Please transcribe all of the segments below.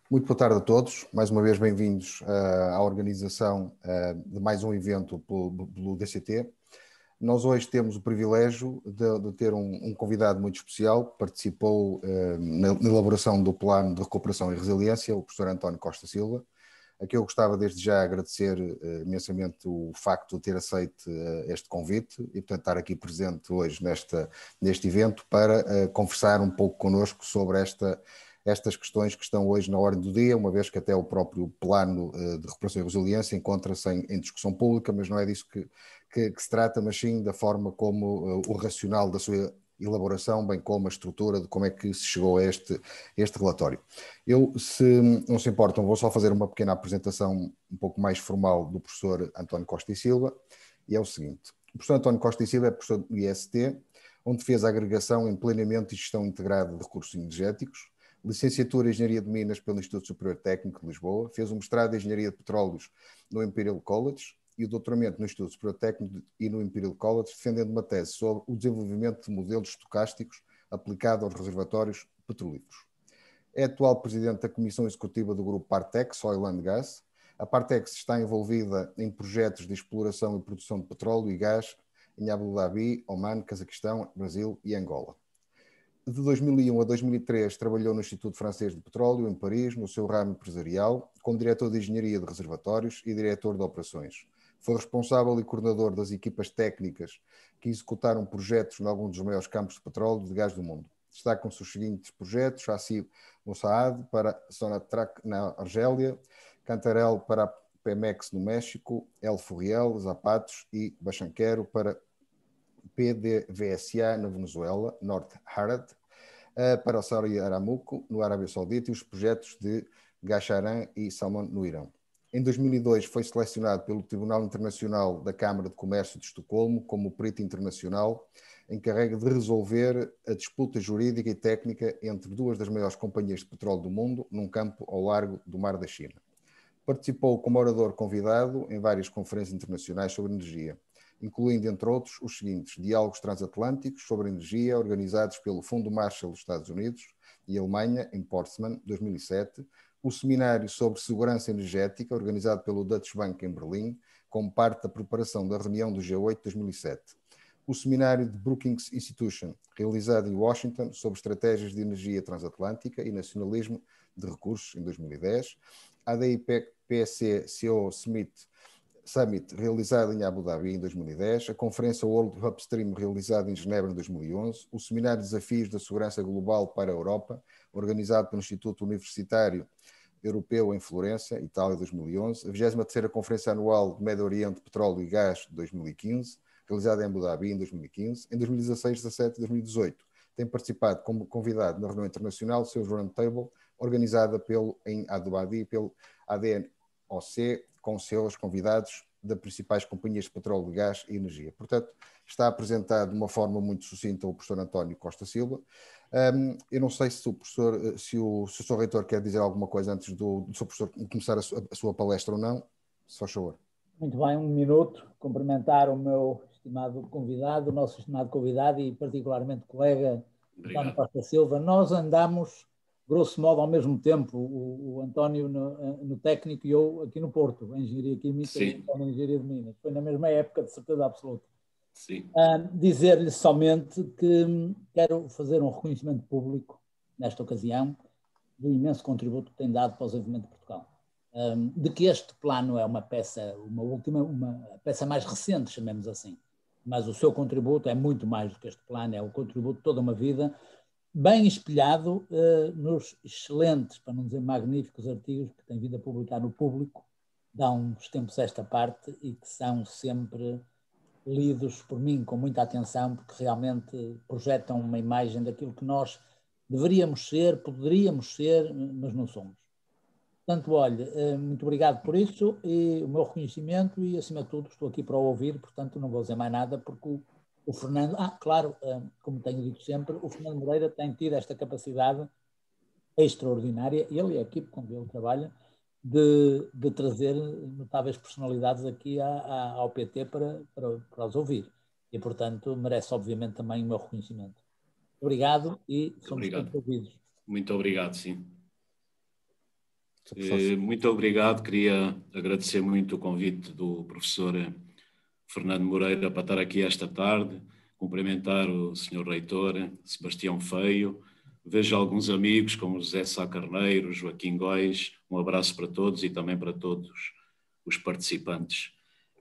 Muito boa tarde a todos, mais uma vez bem-vindos à organização de mais um evento pelo DCT. Nós hoje temos o privilégio de ter um convidado muito especial, que participou na elaboração do Plano de Recuperação e Resiliência, o professor António Costa Silva, a quem eu gostava desde já agradecer imensamente o facto de ter aceito este convite e, portanto, estar aqui presente hoje neste evento para conversar um pouco connosco sobre estas questões que estão hoje na ordem do dia, uma vez que até o próprio Plano de Recuperação e Resiliência encontra-se em discussão pública, mas não é disso que se trata, mas sim da forma como o racional da sua elaboração, bem como a estrutura de como é que se chegou a este relatório. Eu, se não se importam, vou só fazer uma pequena apresentação um pouco mais formal do professor António Costa e Silva, e é o seguinte: o professor António Costa e Silva é professor do IST, onde fez a agregação em planeamento e gestão integrada de recursos energéticos, licenciatura em Engenharia de Minas pelo Instituto Superior Técnico de Lisboa, fez um mestrado em Engenharia de Petróleos no Imperial College e o doutoramento no Instituto Superior Técnico e no Imperial College, defendendo uma tese sobre o desenvolvimento de modelos estocásticos aplicado aos reservatórios petrolíferos. É atual presidente da Comissão Executiva do Grupo Partex Oil and Gas. A Partex está envolvida em projetos de exploração e produção de petróleo e gás em Abu Dhabi, Oman, Cazaquistão, Brasil e Angola. De 2001 a 2003 trabalhou no Instituto Francês de Petróleo, em Paris, no seu ramo empresarial, como diretor de Engenharia de Reservatórios e diretor de Operações. Foi responsável e coordenador das equipas técnicas que executaram projetos em alguns dos maiores campos de petróleo e de gás do mundo. Destacam-se os seguintes projetos: Hassi Mossaad para Sonatrach na Argélia, Cantarell para Pemex no México, El Furriel, Zapatos e Bachanquero para PDVSA na Venezuela, Norte Harad, para o Saudi Aramco no Arábia Saudita e os projetos de Gacharan e Salmon no Irão. Em 2002 foi selecionado pelo Tribunal Internacional da Câmara de Comércio de Estocolmo como perito internacional encarregue de resolver a disputa jurídica e técnica entre duas das maiores companhias de petróleo do mundo num campo ao largo do Mar da China. Participou como orador convidado em várias conferências internacionais sobre energia, incluindo, entre outros, os seguintes: diálogos transatlânticos sobre energia organizados pelo Fundo Marshall dos Estados Unidos e Alemanha, em Portsmouth, 2007, o seminário sobre segurança energética, organizado pelo Deutsche Bank em Berlim, como parte da preparação da reunião do G8 de 2007, o seminário de Brookings Institution, realizado em Washington, sobre estratégias de energia transatlântica e nacionalismo de recursos, em 2010, a ADIPC CO Summit, realizado em Abu Dhabi em 2010, a Conferência World Upstream, realizada em Genebra em 2011, o Seminário de Desafios da Segurança Global para a Europa, organizado pelo Instituto Universitário Europeu em Florença, Itália, 2011, a 23ª Conferência Anual de Médio Oriente, Petróleo e Gás, de 2015, realizada em Abu Dhabi em 2015, em 2016, 17 e 2018. Tem participado como convidado na reunião internacional Seus Roundtable, organizada em Abu Dhabi pelo ADNOC, com seus convidados das principais companhias de petróleo, gás e energia. Portanto, está apresentado de uma forma muito sucinta o professor António Costa Silva. Eu não sei se o Sr. Reitor quer dizer alguma coisa antes do Sr. Professor começar a sua palestra ou não, se faz favor. Muito bem, um minuto. Cumprimentar o meu estimado convidado, o nosso estimado convidado e particularmente colega António Costa Silva. Nós andamos, grosso modo, ao mesmo tempo, o António no técnico e eu aqui no Porto, em Engenharia Química e em Engenharia de Minas. Foi na mesma época, de certeza absoluta. Sim. Dizer-lhe somente que quero fazer um reconhecimento público, nesta ocasião, do imenso contributo que tem dado para o desenvolvimento de Portugal. De que este plano é uma peça mais recente, chamemos assim, mas o seu contributo é muito mais do que este plano, é o contributo de toda uma vida, bem espelhado nos excelentes, para não dizer magníficos, artigos que tem vindo a publicar no Público, dá uns tempos esta parte e que são sempre lidos por mim com muita atenção, porque realmente projetam uma imagem daquilo que nós deveríamos ser, poderíamos ser, mas não somos. Portanto, olha, muito obrigado por isso e o meu reconhecimento e, acima de tudo, estou aqui para o ouvir, portanto, não vou dizer mais nada, porque o Fernando... claro, como tenho dito sempre, o Fernando Moreira tem tido esta capacidade extraordinária, ele e a equipe com quem ele trabalha, de trazer notáveis personalidades aqui ao PT para os ouvir. E, portanto, merece, obviamente, também o meu reconhecimento. Obrigado e somos todos ouvidos. Muito obrigado, sim. Muito obrigado. Queria agradecer muito o convite do professor Fernando Moreira para estar aqui esta tarde, cumprimentar o Sr. Reitor Sebastião Feio, vejo alguns amigos como José Sá Carneiro, Joaquim Góis, um abraço para todos e também para todos os participantes.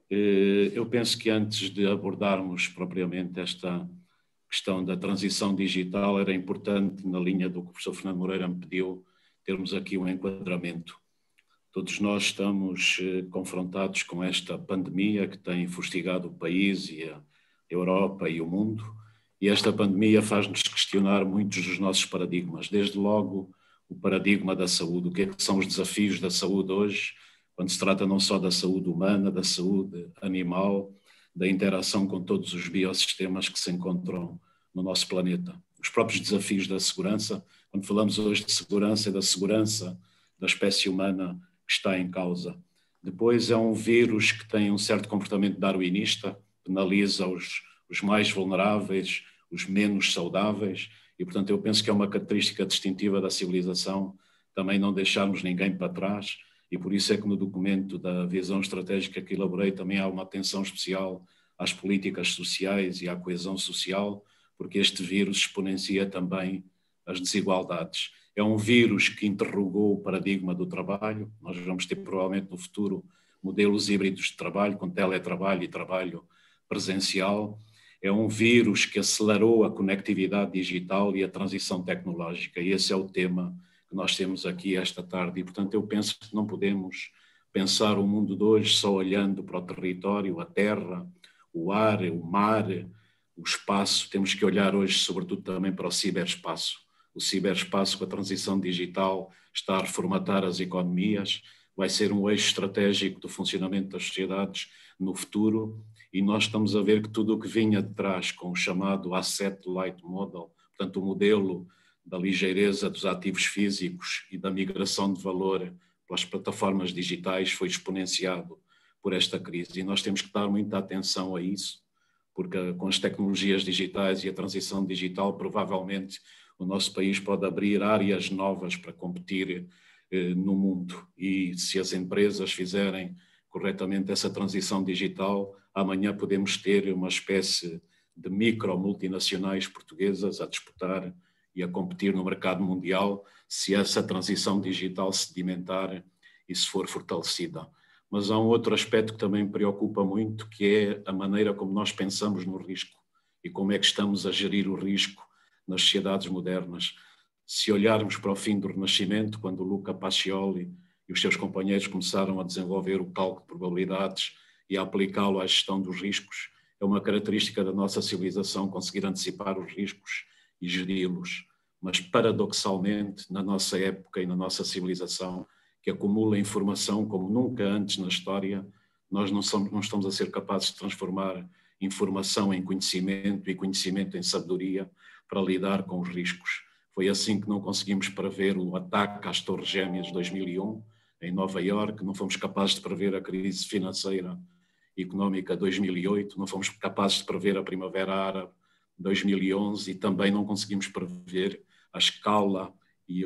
Eu penso que antes de abordarmos propriamente esta questão da transição digital, era importante, na linha do que o professor Fernando Moreira me pediu, termos aqui um enquadramento. Todos nós estamos confrontados com esta pandemia que tem fustigado o país e a Europa e o mundo, e esta pandemia faz-nos questionar muitos dos nossos paradigmas, desde logo o paradigma da saúde, o que é que são os desafios da saúde hoje, quando se trata não só da saúde humana, da saúde animal, da interação com todos os biossistemas que se encontram no nosso planeta. Os próprios desafios da segurança, quando falamos hoje de segurança e da segurança da espécie humana que está em causa. Depois é um vírus que tem um certo comportamento darwinista, penaliza os mais vulneráveis, os menos saudáveis, e portanto eu penso que é uma característica distintiva da civilização também não deixarmos ninguém para trás, e por isso é que no documento da visão estratégica que elaborei também há uma atenção especial às políticas sociais e à coesão social, porque este vírus exponencia também as desigualdades. É um vírus que interrogou o paradigma do trabalho. Nós vamos ter provavelmente no futuro modelos híbridos de trabalho, com teletrabalho e trabalho presencial. É um vírus que acelerou a conectividade digital e a transição tecnológica, e esse é o tema que nós temos aqui esta tarde. E, portanto, eu penso que não podemos pensar o mundo de hoje só olhando para o território, a terra, o ar, o mar, o espaço. Temos que olhar hoje, sobretudo, também para o ciberespaço. O ciberespaço, com a transição digital, está a reformatar as economias, vai ser um eixo estratégico do funcionamento das sociedades no futuro, e nós estamos a ver que tudo o que vinha de trás com o chamado Asset Light Model, portanto o modelo da ligeireza dos ativos físicos e da migração de valor pelas plataformas digitais, foi exponenciado por esta crise, e nós temos que dar muita atenção a isso, porque com as tecnologias digitais e a transição digital, provavelmente o nosso país pode abrir áreas novas para competir no mundo, e se as empresas fizerem corretamente essa transição digital, amanhã podemos ter uma espécie de micro multinacionais portuguesas a disputar e a competir no mercado mundial, se essa transição digital sedimentar e se for fortalecida. Mas há um outro aspecto que também me preocupa muito, que é a maneira como nós pensamos no risco e como é que estamos a gerir o risco nas sociedades modernas. Se olharmos para o fim do Renascimento, quando Luca Pacioli e os seus companheiros começaram a desenvolver o cálculo de probabilidades e a aplicá-lo à gestão dos riscos, é uma característica da nossa civilização conseguir antecipar os riscos e geri-los. Mas, paradoxalmente, na nossa época e na nossa civilização, que acumula informação como nunca antes na história, nós não estamos a ser capazes de transformar informação em conhecimento e conhecimento em sabedoria para lidar com os riscos. Foi assim que não conseguimos prever o ataque às Torres Gêmeas de 2001, em Nova Iorque, não fomos capazes de prever a crise financeira e económica de 2008, não fomos capazes de prever a Primavera Árabe de 2011 e também não conseguimos prever a escala e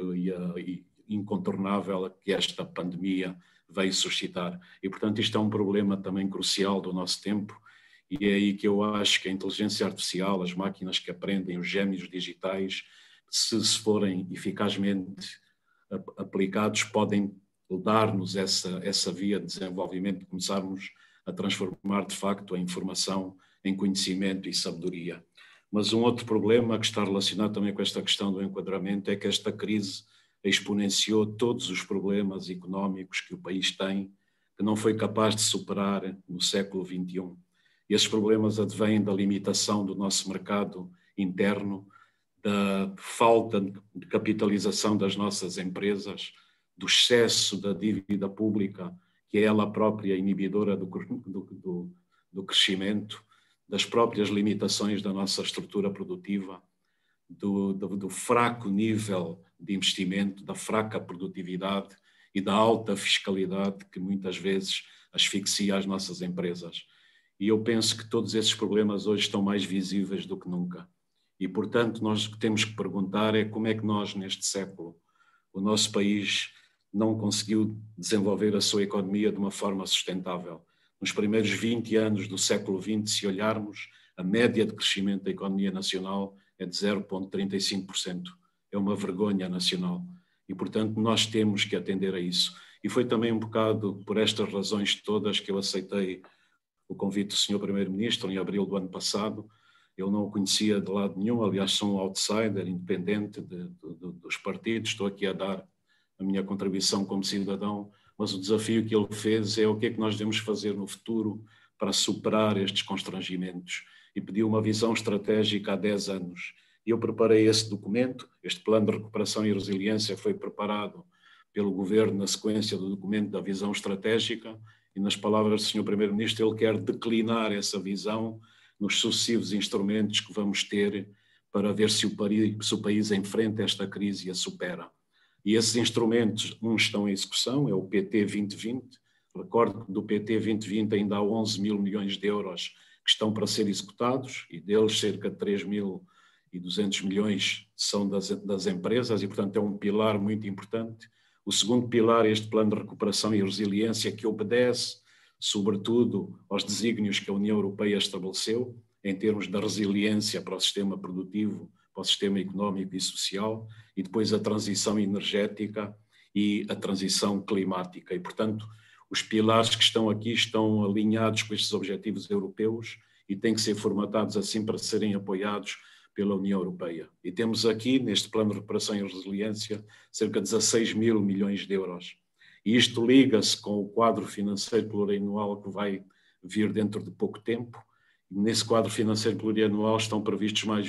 incontornável que esta pandemia veio suscitar. E, portanto, isto é um problema também crucial do nosso tempo, e é aí que eu acho que a inteligência artificial, as máquinas que aprendem, os gêmeos digitais, se forem eficazmente aplicados, podem dar-nos essa via de desenvolvimento, de começarmos a transformar de facto a informação em conhecimento e sabedoria. Mas um outro problema que está relacionado também com esta questão do enquadramento é que esta crise exponenciou todos os problemas económicos que o país tem, que não foi capaz de superar no século XXI. E esses problemas advêm da limitação do nosso mercado interno, da falta de capitalização das nossas empresas, do excesso da dívida pública, que é ela própria inibidora do crescimento, das próprias limitações da nossa estrutura produtiva, do fraco nível de investimento, da fraca produtividade e da alta fiscalidade que muitas vezes asfixia as nossas empresas. E eu penso que todos esses problemas hoje estão mais visíveis do que nunca. E, portanto, nós temos que perguntar é como é que nós, neste século, o nosso país não conseguiu desenvolver a sua economia de uma forma sustentável. Nos primeiros 20 anos do século XX, se olharmos, a média de crescimento da economia nacional é de 0,35%. É uma vergonha nacional. E, portanto, nós temos que atender a isso. E foi também um bocado por estas razões todas que eu aceitei o convite do Sr. Primeiro-Ministro em abril do ano passado. Eu não o conhecia de lado nenhum, aliás, sou um outsider, independente dos partidos, estou aqui a dar a minha contribuição como cidadão, mas o desafio que ele fez é o que é que nós devemos fazer no futuro para superar estes constrangimentos. E pediu uma visão estratégica há 10 anos. E eu preparei esse documento, este plano de recuperação e resiliência foi preparado pelo Governo na sequência do documento da visão estratégica, e nas palavras do Sr. Primeiro-Ministro, ele quer declinar essa visão nos sucessivos instrumentos que vamos ter para ver se o país enfrenta esta crise e a supera. E esses instrumentos, uns estão em execução, é o PT 2020, recordo que do PT 2020 ainda há 11 mil milhões de euros que estão para ser executados, e deles cerca de 3.200 milhões são das empresas, e portanto é um pilar muito importante. O segundo pilar é este plano de recuperação e resiliência, que obedece, sobretudo, aos desígnios que a União Europeia estabeleceu, em termos da resiliência para o sistema produtivo, para o sistema económico e social, e depois a transição energética e a transição climática. E, portanto, os pilares que estão aqui estão alinhados com estes objetivos europeus e têm que ser formatados assim para serem apoiados pela União Europeia. E temos aqui, neste plano de recuperação e resiliência, cerca de 16 mil milhões de euros. E isto liga-se com o quadro financeiro plurianual que vai vir dentro de pouco tempo. E nesse quadro financeiro plurianual estão previstos mais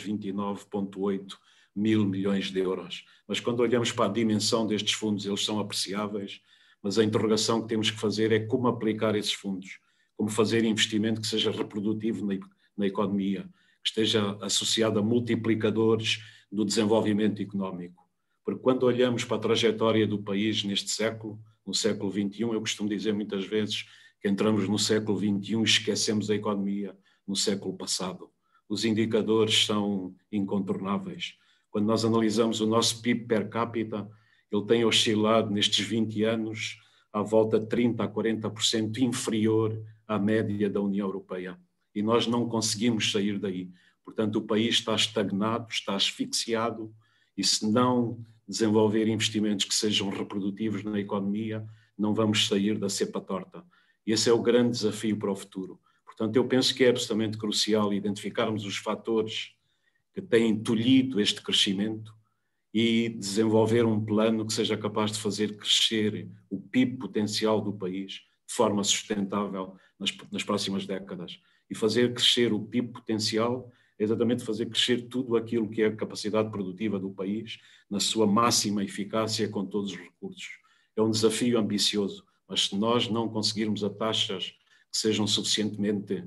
29,8 mil milhões de euros. Mas quando olhamos para a dimensão destes fundos, eles são apreciáveis, mas a interrogação que temos que fazer é como aplicar esses fundos, como fazer investimento que seja reprodutivo na economia, que esteja associado a multiplicadores do desenvolvimento económico. Porque quando olhamos para a trajetória do país neste século, no século XXI, eu costumo dizer muitas vezes que entramos no século XXI e esquecemos a economia no século passado. Os indicadores são incontornáveis. Quando nós analisamos o nosso PIB per capita, ele tem oscilado nestes 20 anos à volta de 30% a 40% inferior à média da União Europeia. E nós não conseguimos sair daí. Portanto, o país está estagnado, está asfixiado, e se não desenvolver investimentos que sejam reprodutivos na economia, não vamos sair da cepa torta. E esse é o grande desafio para o futuro. Portanto, eu penso que é absolutamente crucial identificarmos os fatores que têm tolhido este crescimento e desenvolver um plano que seja capaz de fazer crescer o PIB potencial do país de forma sustentável nas próximas décadas. E fazer crescer o PIB potencial é exatamente fazer crescer tudo aquilo que é a capacidade produtiva do país na sua máxima eficácia com todos os recursos. É um desafio ambicioso, mas se nós não conseguirmos a taxas que sejam suficientemente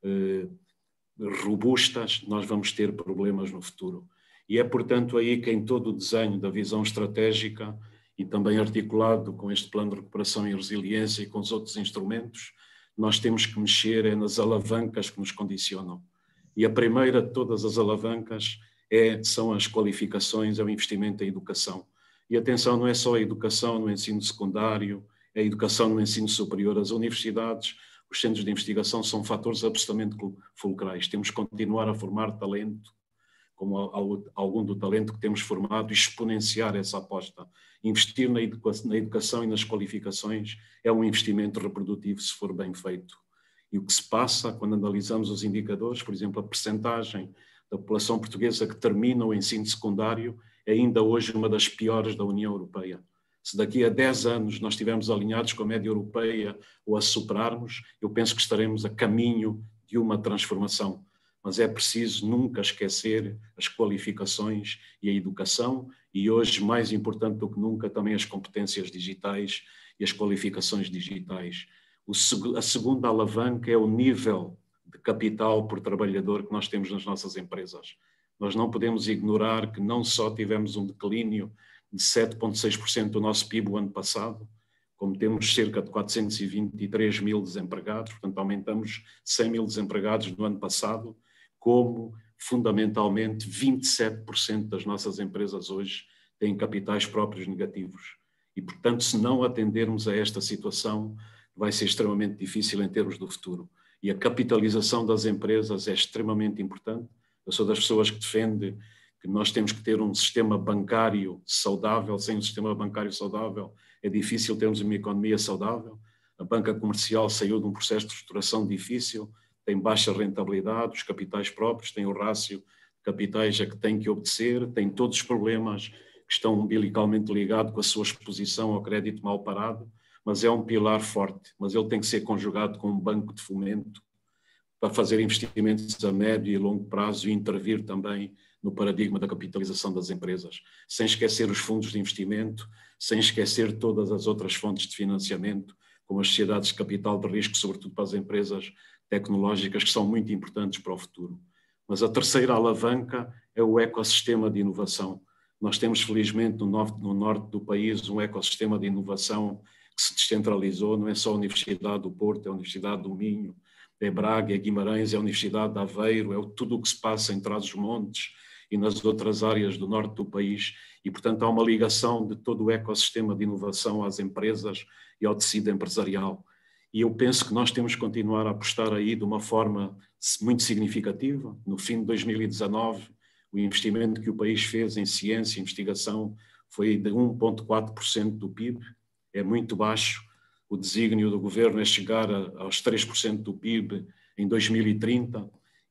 robustas, nós vamos ter problemas no futuro. E é, portanto, aí que em todo o desenho da visão estratégica e também articulado com este plano de recuperação e resiliência e com os outros instrumentos, nós temos que mexer nas alavancas que nos condicionam. E a primeira de todas as alavancas são as qualificações, é o investimento em educação. E atenção, não é só a educação no ensino secundário, é a educação no ensino superior. As universidades, os centros de investigação são fatores absolutamente fulcrais. Temos que continuar a formar talento, como algum do talento que temos formado, e exponenciar essa aposta. Investir na educação e nas qualificações é um investimento reprodutivo se for bem feito. E o que se passa quando analisamos os indicadores, por exemplo, a percentagem da população portuguesa que termina o ensino secundário é ainda hoje uma das piores da União Europeia. Se daqui a 10 anos nós estivermos alinhados com a média europeia ou a superarmos, eu penso que estaremos a caminho de uma transformação. Mas é preciso nunca esquecer as qualificações e a educação, e hoje, mais importante do que nunca, também as competências digitais e as qualificações digitais. A segunda alavanca é o nível de capital por trabalhador que nós temos nas nossas empresas. Nós não podemos ignorar que não só tivemos um declínio de 7,6% do nosso PIB o ano passado, como temos cerca de 423 mil desempregados, portanto aumentamos 100 mil desempregados no ano passado, como fundamentalmente 27% das nossas empresas hoje têm capitais próprios negativos. E, portanto, se não atendermos a esta situação, vai ser extremamente difícil em termos do futuro. E a capitalização das empresas é extremamente importante. Eu sou das pessoas que defende que nós temos que ter um sistema bancário saudável. Sem um sistema bancário saudável é difícil termos uma economia saudável. A banca comercial saiu de um processo de estruturação difícil, tem baixa rentabilidade, os capitais próprios têm o rácio de capitais a que têm que obedecer, têm todos os problemas que estão umbilicalmente ligados com a sua exposição ao crédito mal parado, mas é um pilar forte, mas ele tem que ser conjugado com um banco de fomento para fazer investimentos a médio e longo prazo e intervir também no paradigma da capitalização das empresas, sem esquecer os fundos de investimento, sem esquecer todas as outras fontes de financiamento, como as sociedades de capital de risco, sobretudo para as empresas tecnológicas, que são muito importantes para o futuro. Mas a terceira alavanca é o ecossistema de inovação. Nós temos, felizmente, no norte do país, um ecossistema de inovação que se descentralizou, não é só a Universidade do Porto, é a Universidade do Minho, é Braga, é Guimarães, é a Universidade de Aveiro, é tudo o que se passa em Trás-os-Montes e nas outras áreas do norte do país. E, portanto, há uma ligação de todo o ecossistema de inovação às empresas e ao tecido empresarial. E eu penso que nós temos que continuar a apostar aí de uma forma muito significativa. No fim de 2019, o investimento que o país fez em ciência e investigação foi de 1,4% do PIB, é muito baixo. O desígnio do governo é chegar aos 3% do PIB em 2030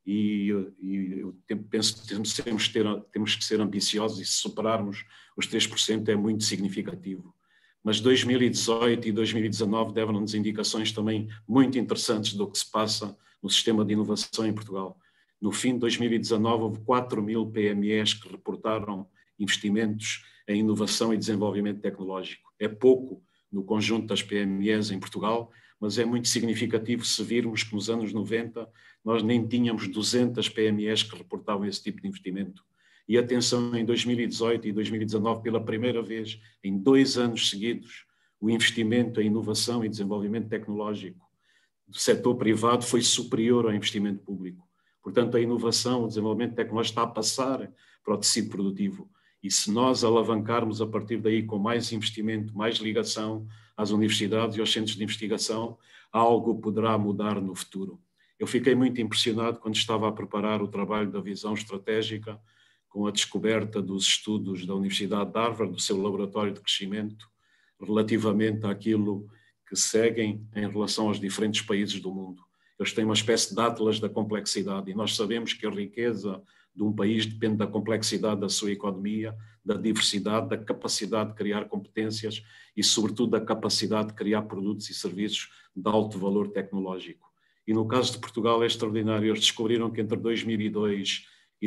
e eu penso que temos que ser ambiciosos e se superarmos os 3% é muito significativo. Mas 2018 e 2019 deram-nos indicações também muito interessantes do que se passa no sistema de inovação em Portugal. No fim de 2019 houve 4.000 PMEs que reportaram investimentos em inovação e desenvolvimento tecnológico. É pouco no conjunto das PMEs em Portugal, mas é muito significativo se virmos que nos anos 90 nós nem tínhamos 200 PMEs que reportavam esse tipo de investimento. E atenção, em 2018 e 2019, pela primeira vez, em 2 anos seguidos, o investimento em inovação e desenvolvimento tecnológico do setor privado foi superior ao investimento público. Portanto, a inovação, o desenvolvimento tecnológico está a passar para o tecido produtivo. E se nós alavancarmos a partir daí com mais investimento, mais ligação às universidades e aos centros de investigação, algo poderá mudar no futuro. Eu fiquei muito impressionado quando estava a preparar o trabalho da visão estratégica, com a descoberta dos estudos da Universidade de Harvard, do seu laboratório de crescimento, relativamente àquilo que seguem em relação aos diferentes países do mundo. Eles têm uma espécie de atlas da complexidade e nós sabemos que a riqueza de um país depende da complexidade da sua economia, da diversidade, da capacidade de criar competências e, sobretudo, da capacidade de criar produtos e serviços de alto valor tecnológico. E no caso de Portugal é extraordinário. Eles descobriram que entre 2002 e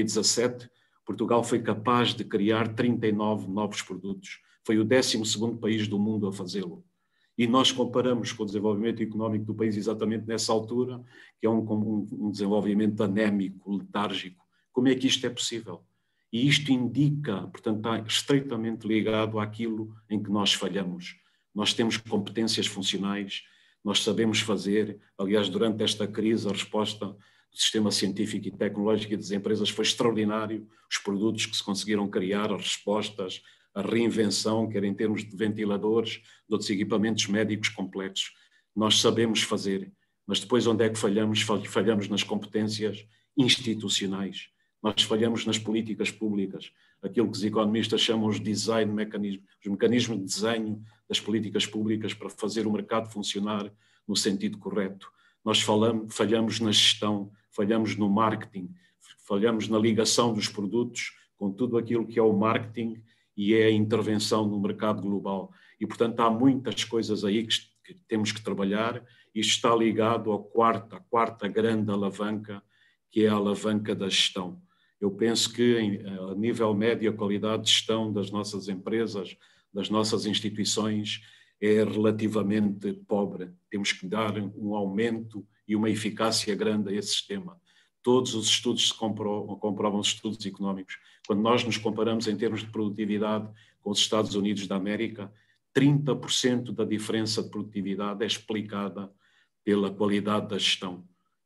2017, Portugal foi capaz de criar 39 novos produtos. Foi o 12º país do mundo a fazê-lo. E nós comparamos com o desenvolvimento económico do país exatamente nessa altura, que é um desenvolvimento anémico, letárgico. Como é que isto é possível? E isto indica, portanto, está estreitamente ligado àquilo em que nós falhamos. Nós temos competências funcionais, nós sabemos fazer. Aliás, durante esta crise, a resposta do sistema científico e tecnológico e das empresas foi extraordinário. Os produtos que se conseguiram criar, as respostas, a reinvenção, quer em termos de ventiladores, de outros equipamentos médicos complexos. Nós sabemos fazer, mas depois onde é que falhamos? Falhamos nas competências institucionais. Nós falhamos nas políticas públicas, aquilo que os economistas chamam os design mechanisms, os mecanismos de desenho das políticas públicas para fazer o mercado funcionar no sentido correto. Nós falhamos na gestão, falhamos no marketing, falhamos na ligação dos produtos com tudo aquilo que é o marketing e é a intervenção no mercado global. E, portanto, há muitas coisas aí que temos que trabalhar. Isto está ligado à quarta grande alavanca, que é a alavanca da gestão. Eu penso que, a nível médio, a qualidade de gestão das nossas empresas, das nossas instituições, é relativamente pobre. Temos que dar um aumento e uma eficácia grande a esse sistema. Todos os estudos se comprovam, os estudos económicos. Quando nós nos comparamos em termos de produtividade com os Estados Unidos da América, 30% da diferença de produtividade é explicada pela qualidade da gestão.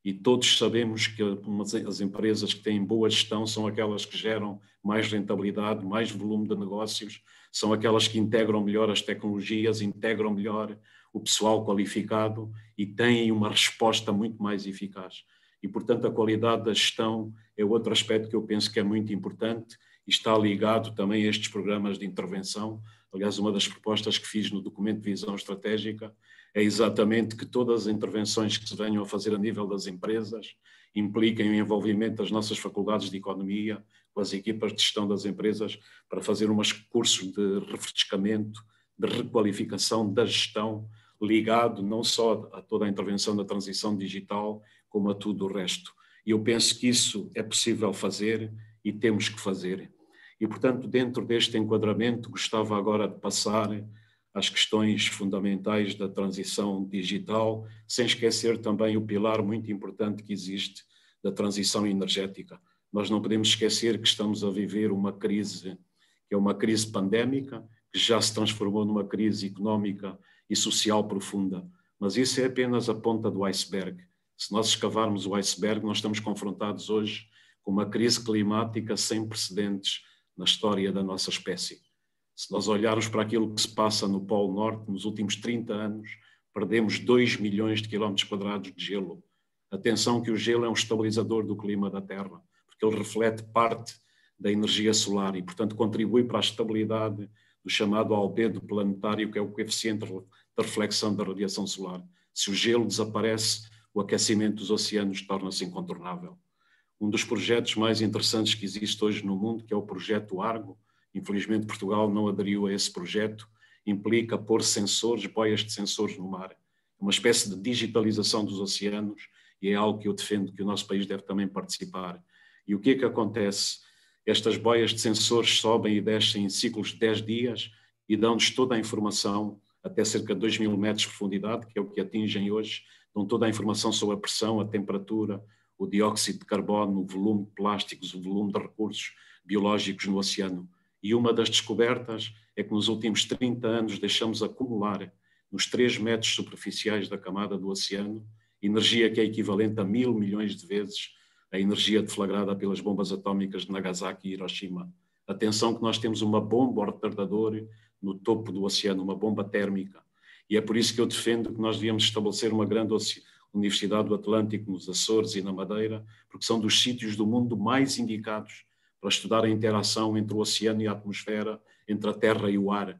E todos sabemos que as empresas que têm boa gestão são aquelas que geram mais rentabilidade, mais volume de negócios, são aquelas que integram melhor as tecnologias, integram melhor o pessoal qualificado e têm uma resposta muito mais eficaz. E, portanto, a qualidade da gestão é outro aspecto que eu penso que é muito importante e está ligado também a estes programas de intervenção. Aliás, uma das propostas que fiz no documento de visão estratégica é exatamente que todas as intervenções que se venham a fazer a nível das empresas impliquem o envolvimento das nossas faculdades de economia, com as equipas de gestão das empresas, para fazer uns cursos de refrescamento, de requalificação da gestão, ligado não só a toda a intervenção da transição digital, como a tudo o resto. E eu penso que isso é possível fazer e temos que fazer. E, portanto, dentro deste enquadramento, gostava agora de passar às questões fundamentais da transição digital, sem esquecer também o pilar muito importante que existe da transição energética. Nós não podemos esquecer que estamos a viver uma crise, que é uma crise pandémica, que já se transformou numa crise económica e social profunda. Mas isso é apenas a ponta do iceberg. Se nós escavarmos o iceberg, nós estamos confrontados hoje com uma crise climática sem precedentes na história da nossa espécie. Se nós olharmos para aquilo que se passa no Polo Norte, nos últimos 30 anos, perdemos 2 milhões de quilómetros quadrados de gelo. Atenção que o gelo é um estabilizador do clima da Terra, porque ele reflete parte da energia solar e, portanto, contribui para a estabilidade do chamado albedo planetário, que é o coeficiente da reflexão da radiação solar. Se o gelo desaparece, o aquecimento dos oceanos torna-se incontornável. Um dos projetos mais interessantes que existe hoje no mundo, que é o projeto Argo, infelizmente Portugal não aderiu a esse projeto, implica pôr sensores, boias de sensores no mar. Uma espécie de digitalização dos oceanos e é algo que eu defendo que o nosso país deve também participar. E o que é que acontece? Estas boias de sensores sobem e descem em ciclos de 10 dias e dão-nos toda a informação, até cerca de 2.000 metros de profundidade, que é o que atingem hoje, dão toda a informação sobre a pressão, a temperatura, o dióxido de carbono, o volume de plásticos, o volume de recursos biológicos no oceano. E uma das descobertas é que nos últimos 30 anos deixamos acumular nos 3 metros superficiais da camada do oceano energia que é equivalente a 1.000 milhões de vezes a energia deflagrada pelas bombas atómicas de Nagasaki e Hiroshima. Atenção que nós temos uma bomba ou retardador no topo do oceano, uma bomba térmica. E é por isso que eu defendo que nós devíamos estabelecer uma grande Universidade do Atlântico nos Açores e na Madeira, porque são dos sítios do mundo mais indicados para estudar a interação entre o oceano e a atmosfera, entre a terra e o ar.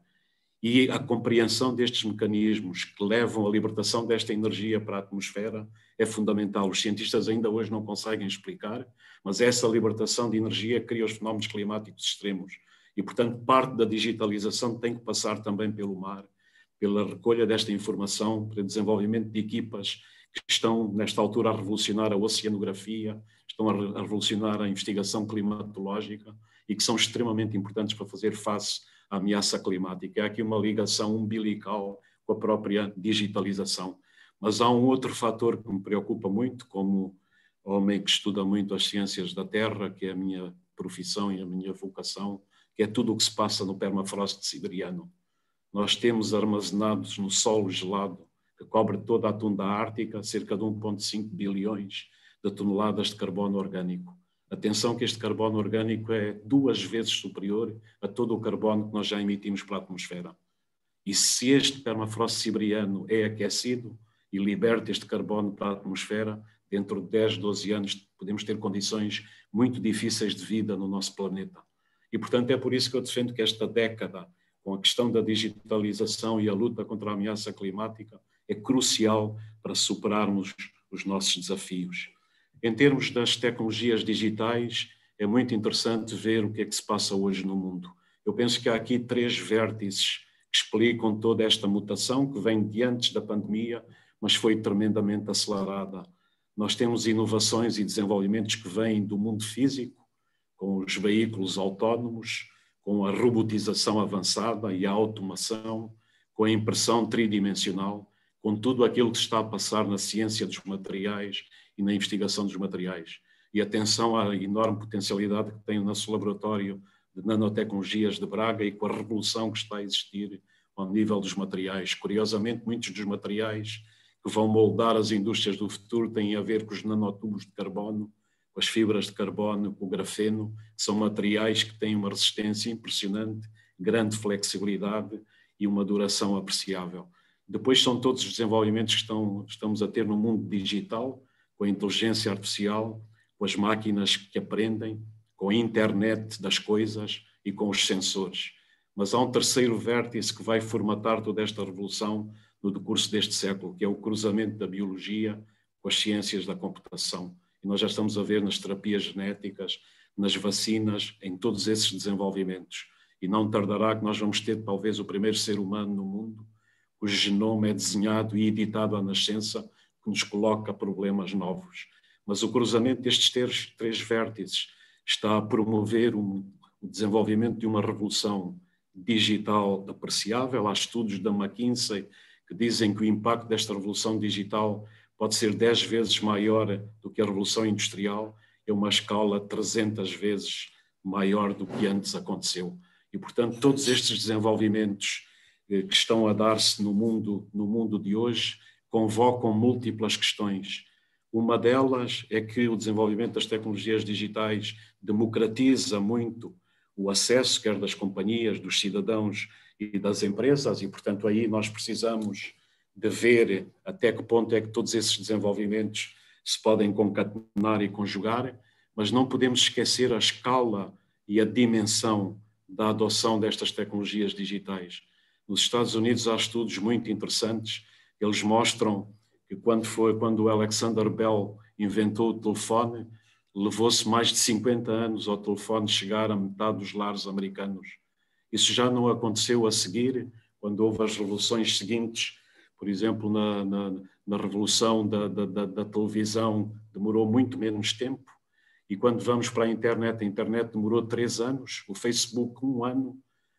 E a compreensão destes mecanismos que levam à libertação desta energia para a atmosfera é fundamental. Os cientistas ainda hoje não conseguem explicar, mas essa libertação de energia cria os fenómenos climáticos extremos. E, portanto, parte da digitalização tem que passar também pelo mar, pela recolha desta informação, pelo desenvolvimento de equipas que estão, nesta altura, a revolucionar a oceanografia, estão a revolucionar a investigação climatológica e que são extremamente importantes para fazer face à ameaça climática. Há aqui uma ligação umbilical com a própria digitalização. Mas há um outro fator que me preocupa muito, como homem que estuda muito as ciências da Terra, que é a minha profissão e a minha vocação, que é tudo o que se passa no permafrost siberiano. Nós temos armazenados no solo gelado, que cobre toda a tundra ártica, cerca de 1,5 bilhões de toneladas de carbono orgânico. Atenção que este carbono orgânico é 2 vezes superior a todo o carbono que nós já emitimos para a atmosfera. E se este permafrost siberiano é aquecido e liberta este carbono para a atmosfera, dentro de 10, 12 anos podemos ter condições muito difíceis de vida no nosso planeta. E, portanto, é por isso que eu defendo que esta década, com a questão da digitalização e a luta contra a ameaça climática, é crucial para superarmos os nossos desafios. Em termos das tecnologias digitais, é muito interessante ver o que é que se passa hoje no mundo. Eu penso que há aqui 3 vértices que explicam toda esta mutação que vem de antes da pandemia, mas foi tremendamente acelerada. Nós temos inovações e desenvolvimentos que vêm do mundo físico, com os veículos autónomos, com a robotização avançada e a automação, com a impressão tridimensional, com tudo aquilo que está a passar na ciência dos materiais e na investigação dos materiais. E atenção à enorme potencialidade que tem o nosso laboratório de nanotecnologias de Braga e com a revolução que está a existir ao nível dos materiais. Curiosamente, muitos dos materiais que vão moldar as indústrias do futuro têm a ver com os nanotubos de carbono, com as fibras de carbono, com o grafeno, que são materiais que têm uma resistência impressionante, grande flexibilidade e uma duração apreciável. Depois são todos os desenvolvimentos que estamos a ter no mundo digital, com a inteligência artificial, com as máquinas que aprendem, com a internet das coisas e com os sensores. Mas há um terceiro vértice que vai formatar toda esta revolução no decurso deste século, que é o cruzamento da biologia com as ciências da computação. E nós já estamos a ver nas terapias genéticas, nas vacinas, em todos esses desenvolvimentos. E não tardará que nós vamos ter talvez o primeiro ser humano no mundo cujo genoma é desenhado e editado à nascença, que nos coloca problemas novos. Mas o cruzamento destes três vértices está a promover o desenvolvimento de uma revolução digital apreciável. Há estudos da McKinsey que dizem que o impacto desta revolução digital pode ser 10 vezes maior do que a revolução industrial, é uma escala 300 vezes maior do que antes aconteceu. E, portanto, todos estes desenvolvimentos que estão a dar-se no mundo de hoje convocam múltiplas questões. Uma delas é que o desenvolvimento das tecnologias digitais democratiza muito o acesso, quer das companhias, dos cidadãos e das empresas, e, portanto, aí nós precisamos de ver até que ponto é que todos esses desenvolvimentos se podem concatenar e conjugar, mas não podemos esquecer a escala e a dimensão da adoção destas tecnologias digitais. Nos Estados Unidos há estudos muito interessantes, eles mostram que quando o Alexander Bell inventou o telefone, levou-se mais de 50 anos ao telefone chegar a metade dos lares americanos. Isso já não aconteceu a seguir, quando houve as revoluções seguintes, por exemplo, na revolução da televisão demorou muito menos tempo, e quando vamos para a internet demorou 3 anos, o Facebook 1 ano,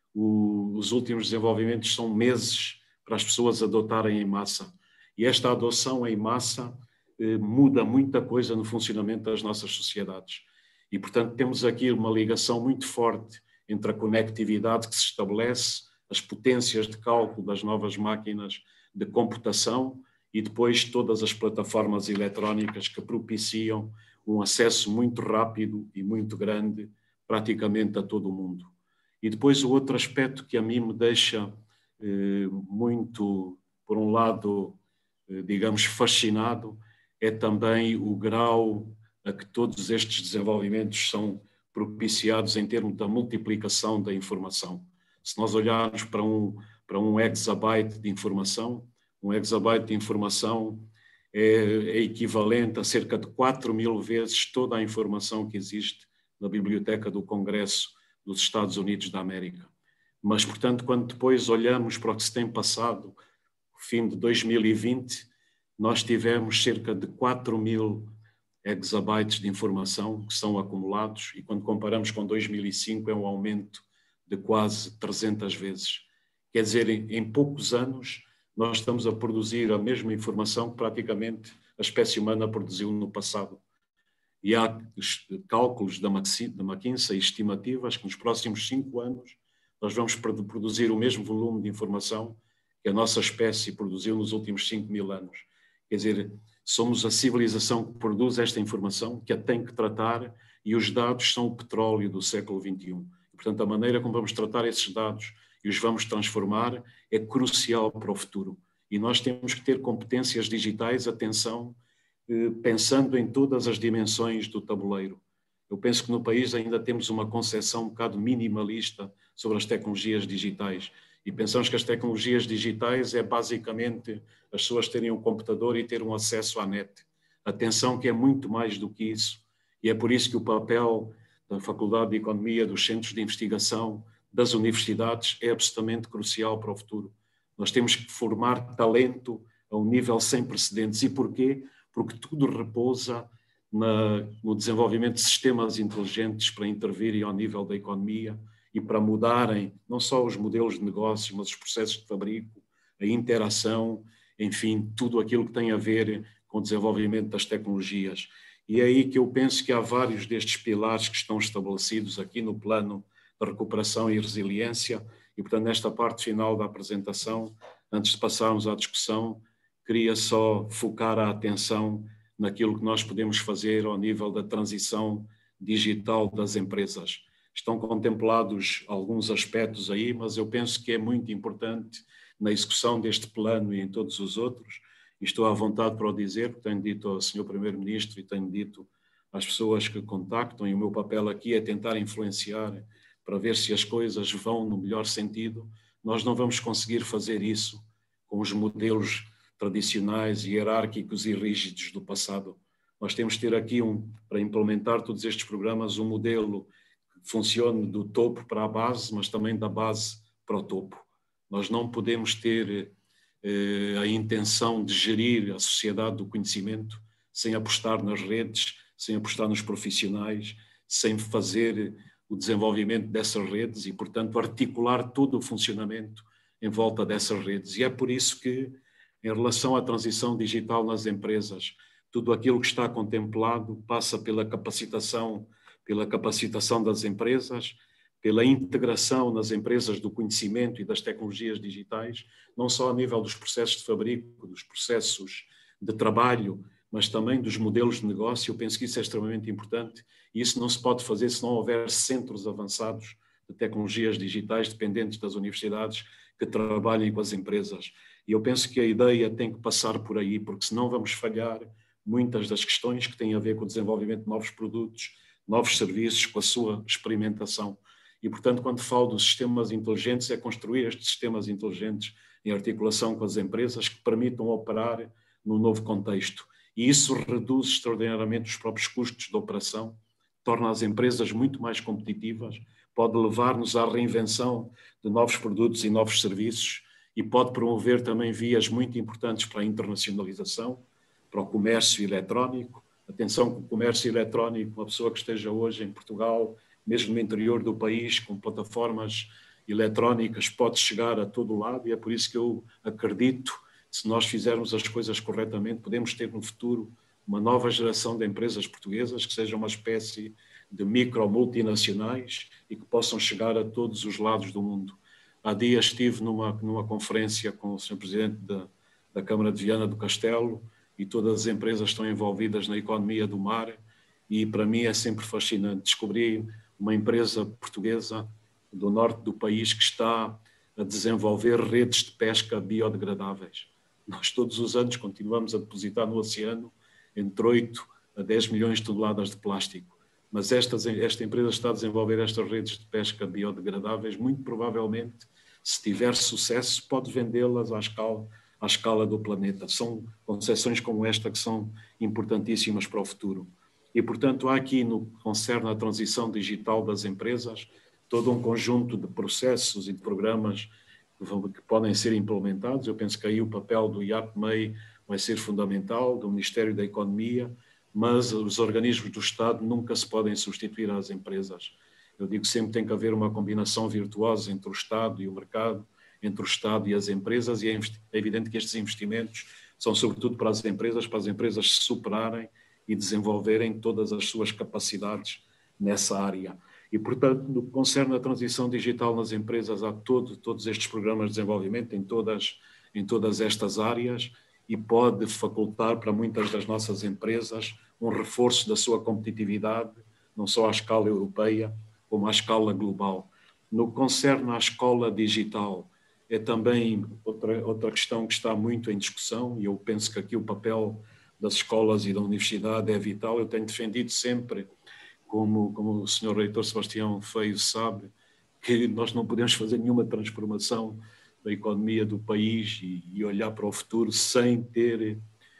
os últimos desenvolvimentos são meses para as pessoas adotarem em massa. E esta adoção em massa muda muita coisa no funcionamento das nossas sociedades. E, portanto, temos aqui uma ligação muito forte entre a conectividade que se estabelece, as potências de cálculo das novas máquinas de computação e depois todas as plataformas eletrónicas que propiciam um acesso muito rápido e muito grande praticamente a todo o mundo. E depois o outro aspecto que a mim me deixa muito, por um lado, digamos, fascinado, é também o grau a que todos estes desenvolvimentos são propiciados em termos da multiplicação da informação. Se nós olharmos para um exabyte de informação, um exabyte de informação é equivalente a cerca de 4.000 vezes toda a informação que existe na Biblioteca do Congresso dos Estados Unidos da América. Mas, portanto, quando depois olhamos para o que se tem passado, o fim de 2020, nós tivemos cerca de 4.000 exabytes de informação que são acumulados, e quando comparamos com 2005 é um aumento de quase 300 vezes. Quer dizer, em poucos anos nós estamos a produzir a mesma informação que praticamente a espécie humana produziu no passado. E há cálculos da McKinsey, estimativas, que nos próximos 5 anos nós vamos produzir o mesmo volume de informação que a nossa espécie produziu nos últimos 5.000 anos. Quer dizer, somos a civilização que produz esta informação, que a tem que tratar, e os dados são o petróleo do século XXI. E, portanto, a maneira como vamos tratar esses dados e os vamos transformar é crucial para o futuro. E nós temos que ter competências digitais, atenção, pensando em todas as dimensões do tabuleiro. Eu penso que no país ainda temos uma concepção um bocado minimalista sobre as tecnologias digitais. E pensamos que as tecnologias digitais é basicamente as pessoas terem um computador e ter um acesso à net. Atenção que é muito mais do que isso. E é por isso que o papel da Faculdade de Economia, dos centros de investigação, das universidades é absolutamente crucial para o futuro. Nós temos que formar talento a um nível sem precedentes. E porquê? Porque tudo repousa no desenvolvimento de sistemas inteligentes para intervirem ao nível da economia e para mudarem não só os modelos de negócios, mas os processos de fabrico, a interação, enfim, tudo aquilo que tem a ver com o desenvolvimento das tecnologias. E é aí que eu penso que há vários destes pilares que estão estabelecidos aqui no plano da recuperação e resiliência, e portanto nesta parte final da apresentação, antes de passarmos à discussão, queria só focar a atenção naquilo que nós podemos fazer ao nível da transição digital das empresas. Estão contemplados alguns aspectos aí, mas eu penso que é muito importante na execução deste plano e em todos os outros, e estou à vontade para o dizer, porque tenho dito ao Sr. Primeiro-Ministro e tenho dito às pessoas que contactam, e o meu papel aqui é tentar influenciar para ver se as coisas vão no melhor sentido. Nós não vamos conseguir fazer isso com os modelos tradicionais, hierárquicos e rígidos do passado. Nós temos de ter aqui, para implementar todos estes programas, um modelo que funcione do topo para a base, mas também da base para o topo. Nós não podemos ter a intenção de gerir a sociedade do conhecimento sem apostar nas redes, sem apostar nos profissionais, sem fazer o desenvolvimento dessas redes e, portanto, articular todo o funcionamento em volta dessas redes. E é por isso que, em relação à transição digital nas empresas, tudo aquilo que está contemplado passa pela capacitação das empresas, pela integração nas empresas do conhecimento e das tecnologias digitais, não só a nível dos processos de fabrico, dos processos de trabalho, mas também dos modelos de negócio. Eu penso que isso é extremamente importante e isso não se pode fazer se não houver centros avançados de tecnologias digitais dependentes das universidades que trabalhem com as empresas. E eu penso que a ideia tem que passar por aí, porque senão vamos falhar muitas das questões que têm a ver com o desenvolvimento de novos produtos, novos serviços, com a sua experimentação. E, portanto, quando falo dos sistemas inteligentes, é construir estes sistemas inteligentes em articulação com as empresas que permitam operar num novo contexto. E isso reduz extraordinariamente os próprios custos de operação, torna as empresas muito mais competitivas, pode levar-nos à reinvenção de novos produtos e novos serviços e pode promover também vias muito importantes para a internacionalização, para o comércio eletrónico. Atenção que o comércio eletrónico, uma pessoa que esteja hoje em Portugal, mesmo no interior do país, com plataformas eletrónicas, pode chegar a todo lado, e é por isso que eu acredito, se nós fizermos as coisas corretamente, podemos ter no futuro uma nova geração de empresas portuguesas que sejam uma espécie de micro-multinacionais e que possam chegar a todos os lados do mundo. Há dias estive numa conferência com o Sr. Presidente da Câmara de Viana do Castelo e todas as empresas estão envolvidas na economia do mar e para mim é sempre fascinante. Descobri uma empresa portuguesa do norte do país que está a desenvolver redes de pesca biodegradáveis. Nós todos os anos continuamos a depositar no oceano entre 8 a 10 milhões de toneladas de plástico. Mas esta empresa está a desenvolver estas redes de pesca biodegradáveis, muito provavelmente, se tiver sucesso, pode vendê-las à escala do planeta. São concepções como esta que são importantíssimas para o futuro. E, portanto, há aqui, no que concerne à transição digital das empresas, todo um conjunto de processos e de programas que podem ser implementados. Eu penso que aí o papel do IAPMEI vai ser fundamental, do Ministério da Economia, mas os organismos do Estado nunca se podem substituir às empresas. Eu digo que sempre tem que haver uma combinação virtuosa entre o Estado e o mercado, entre o Estado e as empresas, e é evidente que estes investimentos são sobretudo para as empresas se superarem e desenvolverem todas as suas capacidades nessa área. E, portanto, no que concerne a transição digital nas empresas, há todos estes programas de desenvolvimento em todas estas áreas e pode facultar para muitas das nossas empresas um reforço da sua competitividade, não só à escala europeia, como à escala global. No que concerne à escola digital, é também outra questão que está muito em discussão, e eu penso que aqui o papel das escolas e da universidade é vital. Eu tenho defendido sempre, como o Sr. Reitor Sebastião Feio sabe, que nós não podemos fazer nenhuma transformação da economia do país e olhar para o futuro sem ter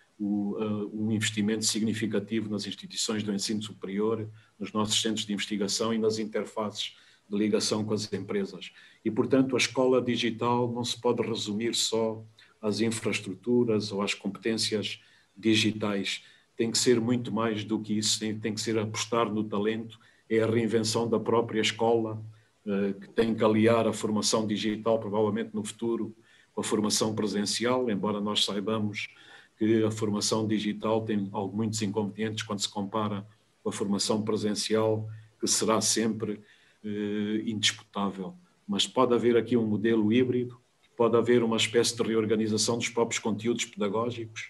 um investimento significativo nas instituições do ensino superior, nos nossos centros de investigação e nas interfaces de ligação com as empresas. E, portanto, a escola digital não se pode resumir só às infraestruturas ou às competências digitais. Tem que ser muito mais do que isso, tem que ser apostar no talento, é a reinvenção da própria escola, que tem que aliar a formação digital, provavelmente no futuro, com a formação presencial, embora nós saibamos que a formação digital tem muitos inconvenientes quando se compara com a formação presencial, que será sempre indisputável. Mas pode haver aqui um modelo híbrido pode haver uma espécie de reorganização dos próprios conteúdos pedagógicos,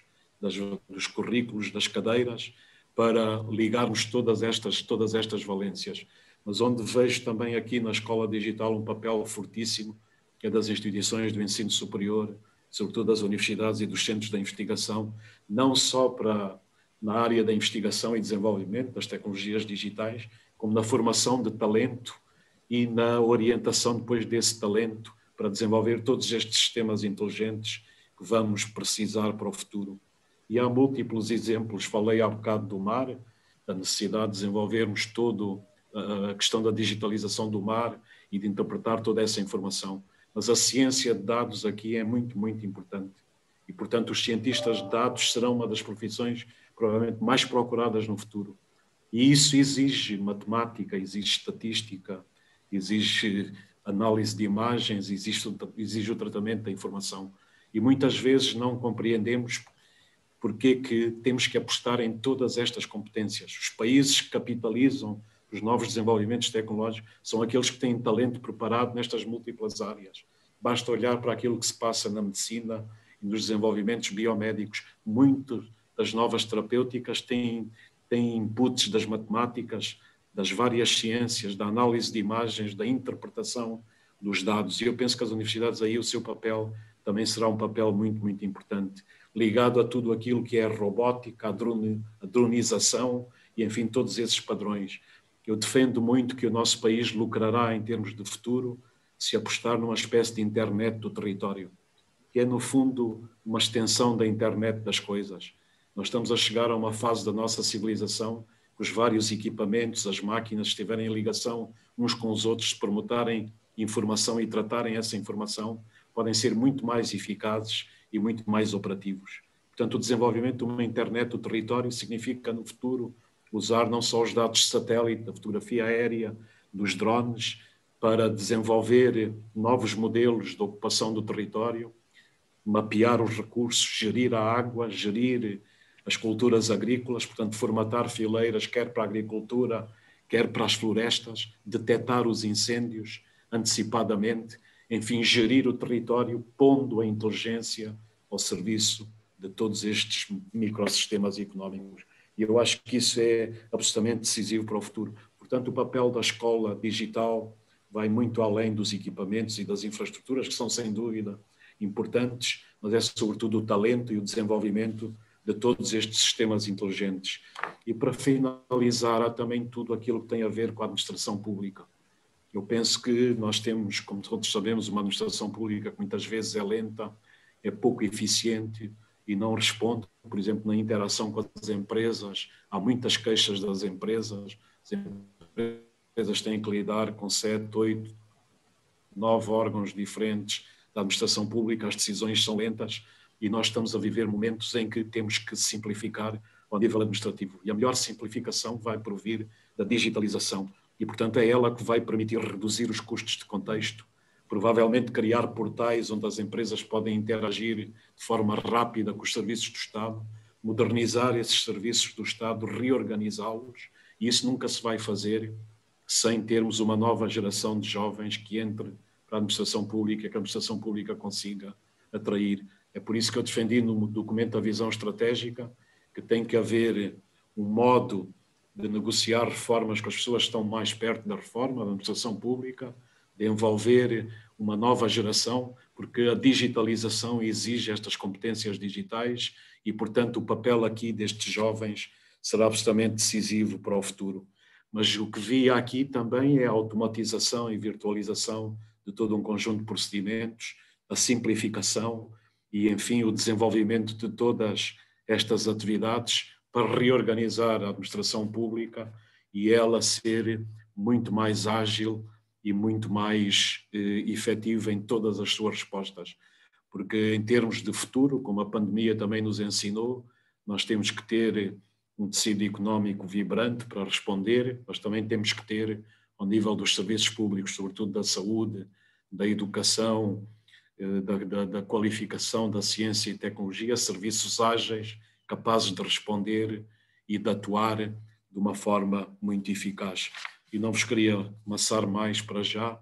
dos currículos, das cadeiras, para ligarmos todas estas valências. Mas onde vejo também aqui na escola digital um papel fortíssimo, que é das instituições do ensino superior, sobretudo das universidades e dos centros de investigação, não só na área da investigação e desenvolvimento das tecnologias digitais, como na formação de talento e na orientação depois desse talento para desenvolver todos estes sistemas inteligentes que vamos precisar para o futuro. E há múltiplos exemplos, falei há bocado do mar, da necessidade de desenvolvermos toda a questão da digitalização do mar e de interpretar toda essa informação. Mas a ciência de dados aqui é muito, muito importante. E, portanto, os cientistas de dados serão uma das profissões provavelmente mais procuradas no futuro. E isso exige matemática, exige estatística, exige análise de imagens, exige o tratamento da informação. E muitas vezes não compreendemos porque que temos que apostar em todas estas competências. Os países que capitalizam os novos desenvolvimentos tecnológicos são aqueles que têm talento preparado nestas múltiplas áreas. Basta olhar para aquilo que se passa na medicina e nos desenvolvimentos biomédicos. Muitas das novas terapêuticas têm inputs das matemáticas, das várias ciências, da análise de imagens, da interpretação dos dados. E eu penso que as universidades aí, o seu papel também será um papel muito, muito importante, ligado a tudo aquilo que é a robótica, a dronização e, enfim, todos esses padrões. Eu defendo muito que o nosso país lucrará em termos de futuro se apostar numa espécie de internet do território, que é, no fundo, uma extensão da internet das coisas. Nós estamos a chegar a uma fase da nossa civilização que os vários equipamentos, as máquinas estiverem em ligação uns com os outros, se permutarem informação e tratarem essa informação, podem ser muito mais eficazes e muito mais operativos. Portanto, o desenvolvimento de uma internet do território significa, no futuro, usar não só os dados de satélite, da fotografia aérea, dos drones, para desenvolver novos modelos de ocupação do território, mapear os recursos, gerir a água, gerir as culturas agrícolas, portanto, formatar fileiras, quer para a agricultura, quer para as florestas, detectar os incêndios antecipadamente, enfim, gerir o território, pondo a inteligência ao serviço de todos estes microsistemas económicos. E eu acho que isso é absolutamente decisivo para o futuro. Portanto, o papel da escola digital vai muito além dos equipamentos e das infraestruturas, que são, sem dúvida, importantes, mas é sobretudo o talento e o desenvolvimento de todos estes sistemas inteligentes. E para finalizar, há também tudo aquilo que tem a ver com a administração pública. Eu penso que nós temos, como todos sabemos, uma administração pública que muitas vezes é lenta, é pouco eficiente e não responde, por exemplo, na interação com as empresas. Há muitas queixas das empresas. As empresas têm que lidar com 7, 8, 9 órgãos diferentes da administração pública, as decisões são lentas e nós estamos a viver momentos em que temos que simplificar ao nível administrativo. E a melhor simplificação vai provir da digitalização. E, portanto, é ela que vai permitir reduzir os custos de contexto, provavelmente criar portais onde as empresas podem interagir de forma rápida com os serviços do Estado, modernizar esses serviços do Estado, reorganizá-los, e isso nunca se vai fazer sem termos uma nova geração de jovens que entre para a administração pública, que a administração pública consiga atrair. É por isso que eu defendi no documento da visão estratégica que tem que haver um modo de negociar reformas com as pessoas que estão mais perto da reforma, da administração pública, de envolver uma nova geração, porque a digitalização exige estas competências digitais e, portanto, o papel aqui destes jovens será absolutamente decisivo para o futuro. Mas o que vi aqui também é a automatização e virtualização de todo um conjunto de procedimentos, a simplificação e, enfim, o desenvolvimento de todas estas atividades para reorganizar a administração pública e ela ser muito mais ágil e muito mais efetiva em todas as suas respostas. Porque em termos de futuro, como a pandemia também nos ensinou, nós temos que ter um tecido económico vibrante para responder, mas também temos que ter, ao nível dos serviços públicos, sobretudo da saúde, da educação, da qualificação, da ciência e tecnologia, serviços ágeis, capazes de responder e de atuar de uma forma muito eficaz. E não vos queria amassar mais para já,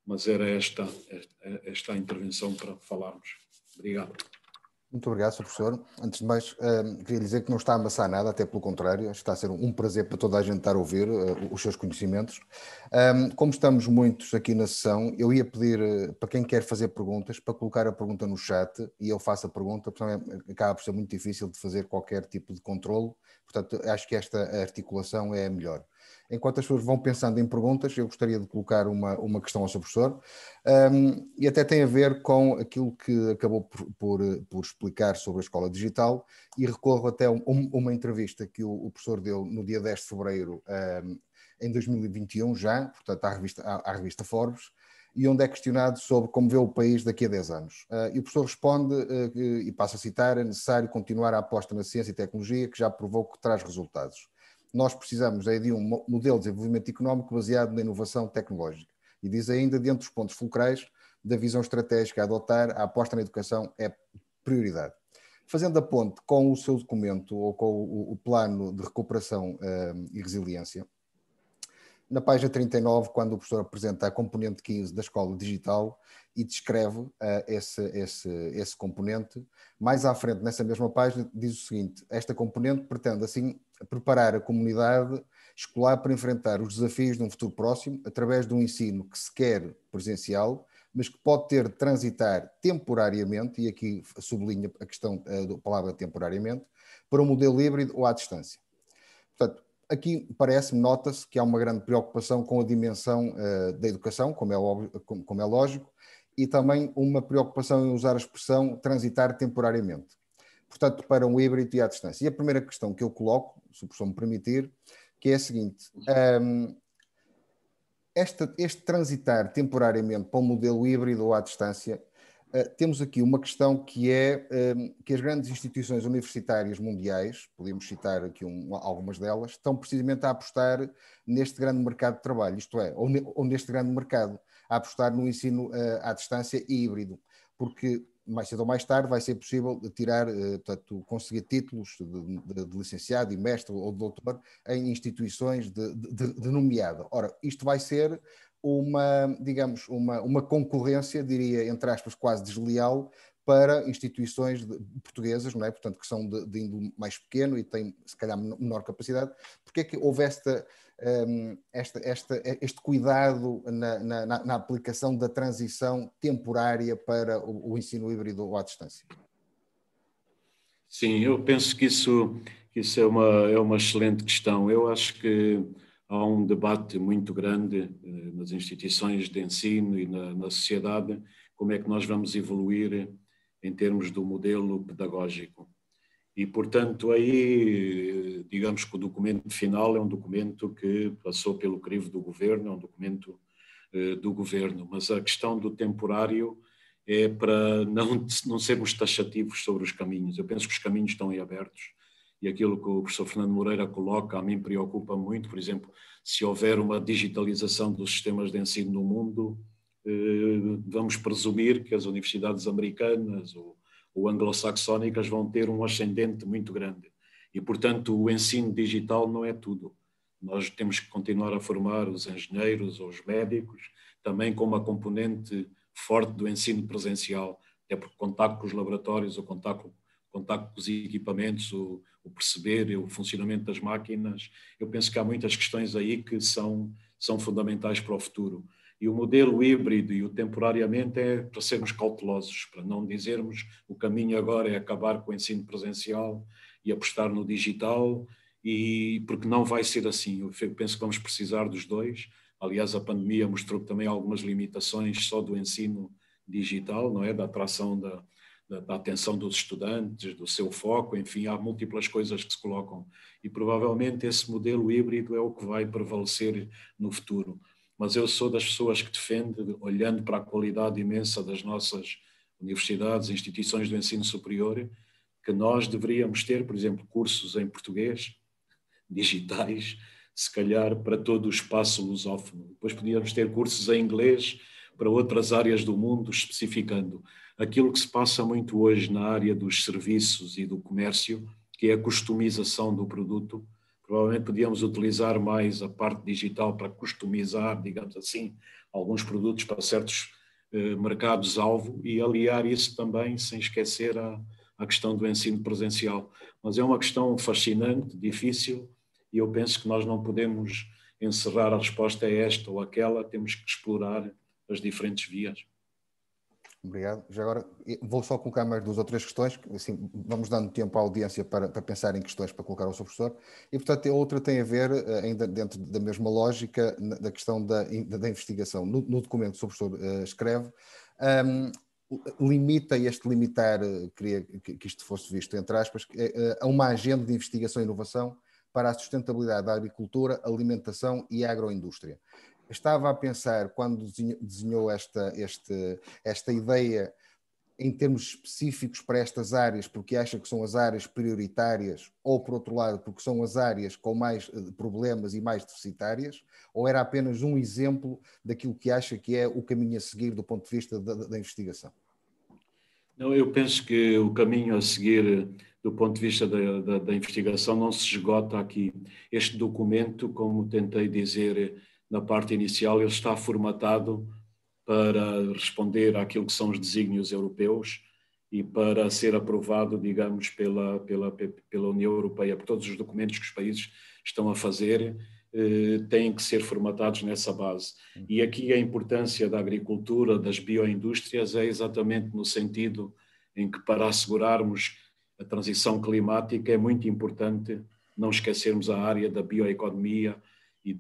mas era esta a intervenção para falarmos. Obrigado. Muito obrigado, Sr. Professor. Antes de mais, queria dizer que não está a amassar nada, até pelo contrário, está a ser um prazer para toda a gente estar a ouvir os seus conhecimentos. Como estamos muitos aqui na sessão, eu ia pedir para quem quer fazer perguntas, para colocar a pergunta no chat e eu faço a pergunta, porque acaba por ser muito difícil de fazer qualquer tipo de controlo, portanto, acho que esta articulação é a melhor. Enquanto as pessoas vão pensando em perguntas, eu gostaria de colocar uma questão ao Sr. Professor, e até tem a ver com aquilo que acabou por explicar sobre a escola digital, e recorro até a uma entrevista que o professor deu no dia 10 de fevereiro em 2021 já, portanto à revista Forbes, e onde é questionado sobre como vê o país daqui a 10 anos. E o professor responde, e passo a citar, é necessário continuar a aposta na ciência e tecnologia que já provou que traz resultados. Nós precisamos de um modelo de desenvolvimento económico baseado na inovação tecnológica. E diz ainda, dentro dos pontos fulcrais da visão estratégica a adotar, a aposta na educação é prioridade. Fazendo a ponte com o seu documento, ou com o plano de recuperação e resiliência, na página 39, quando o professor apresenta a componente 15 da escola digital e descreve esse componente, mais à frente, nessa mesma página, diz o seguinte: esta componente pretende, assim, preparar a comunidade escolar para enfrentar os desafios de um futuro próximo, através de um ensino que se quer presencial, mas que pode ter de transitar temporariamente, e aqui sublinha a questão da palavra temporariamente, para um modelo híbrido ou à distância. Portanto, aqui parece-me, nota-se que há uma grande preocupação com a dimensão da educação, como é lógico, e também uma preocupação em usar a expressão transitar temporariamente. Portanto, para um híbrido e à distância. E a primeira questão que eu coloco, se o professor me permitir, que é a seguinte: este transitar temporariamente para um modelo híbrido ou à distância, temos aqui uma questão que é que as grandes instituições universitárias mundiais, podemos citar aqui algumas delas, estão precisamente a apostar neste grande mercado de trabalho, isto é, ou neste grande mercado, a apostar no ensino à distância e híbrido, porque mais cedo ou mais tarde vai ser possível tirar, portanto, conseguir títulos de licenciado e mestre ou de doutor em instituições de nomeado. Ora, isto vai ser digamos, uma concorrência, diria, entre aspas, quase desleal para instituições portuguesas, não é? Portanto, que são de índole mais pequeno e têm, se calhar, menor capacidade. Porque é que houve este cuidado na aplicação da transição temporária para o ensino híbrido ou à distância? Sim, eu penso que isso é uma excelente questão. Eu acho que há um debate muito grande nas instituições de ensino e na sociedade, como é que nós vamos evoluir em termos do modelo pedagógico. E, portanto, aí, digamos que o documento final é um documento que passou pelo crivo do governo, é um documento do governo, mas a questão do temporário é para não sermos taxativos sobre os caminhos. Eu penso que os caminhos estão aí abertos e aquilo que o professor Fernando Moreira coloca a mim preocupa muito. Por exemplo, se houver uma digitalização dos sistemas de ensino no mundo, vamos presumir que as universidades americanas ou anglo-saxónicas vão ter um ascendente muito grande. E, portanto, o ensino digital não é tudo. Nós temos que continuar a formar os engenheiros ou os médicos, também com uma componente forte do ensino presencial, até porque o contacto com os laboratórios, o contacto com os equipamentos, o perceber o funcionamento das máquinas. Eu penso que há muitas questões aí que são fundamentais para o futuro. E o modelo híbrido e o temporariamente é para sermos cautelosos, para não dizermos o caminho agora é acabar com o ensino presencial e apostar no digital, porque não vai ser assim. Eu penso que vamos precisar dos dois. Aliás, a pandemia mostrou também algumas limitações só do ensino digital, não é? Da atração da atenção dos estudantes, do seu foco, enfim, há múltiplas coisas que se colocam. E provavelmente esse modelo híbrido é o que vai prevalecer no futuro. Mas eu sou das pessoas que defende, olhando para a qualidade imensa das nossas universidades, instituições do ensino superior, que nós deveríamos ter, por exemplo, cursos em português, digitais, se calhar para todo o espaço lusófono. Depois podíamos ter cursos em inglês para outras áreas do mundo, especificando aquilo que se passa muito hoje na área dos serviços e do comércio, que é a customização do produto. Provavelmente podíamos utilizar mais a parte digital para customizar, digamos assim, alguns produtos para certos mercados-alvo e aliar isso também, sem esquecer a questão do ensino presencial. Mas é uma questão fascinante, difícil, e eu penso que nós não podemos encerrar a resposta a esta ou aquela, temos que explorar as diferentes vias. Obrigado. Já agora vou só colocar mais 2 ou 3 questões, assim, vamos dando tempo à audiência para pensar em questões para colocar ao Sr. Professor. E, portanto, a outra tem a ver, ainda dentro da mesma lógica, da questão da investigação. No documento que o Sr. Professor escreve, limitar, queria que isto fosse visto, entre aspas, a uma agenda de investigação e inovação para a sustentabilidade da agricultura, alimentação e agroindústria. Estava a pensar, quando desenhou esta ideia, em termos específicos para estas áreas, porque acha que são as áreas prioritárias, ou, por outro lado, porque são as áreas com mais problemas e mais deficitárias, ou era apenas um exemplo daquilo que acha que é o caminho a seguir do ponto de vista da investigação? Não, eu penso que o caminho a seguir do ponto de vista da investigação não se esgota aqui. Este documento, como tentei dizer na parte inicial, ele está formatado para responder àquilo que são os desígnios europeus e para ser aprovado, digamos, pela União Europeia. Porque todos os documentos que os países estão a fazer têm que ser formatados nessa base. E aqui a importância da agricultura, das bioindústrias, é exatamente no sentido em que, para assegurarmos a transição climática, é muito importante não esquecermos a área da bioeconomia e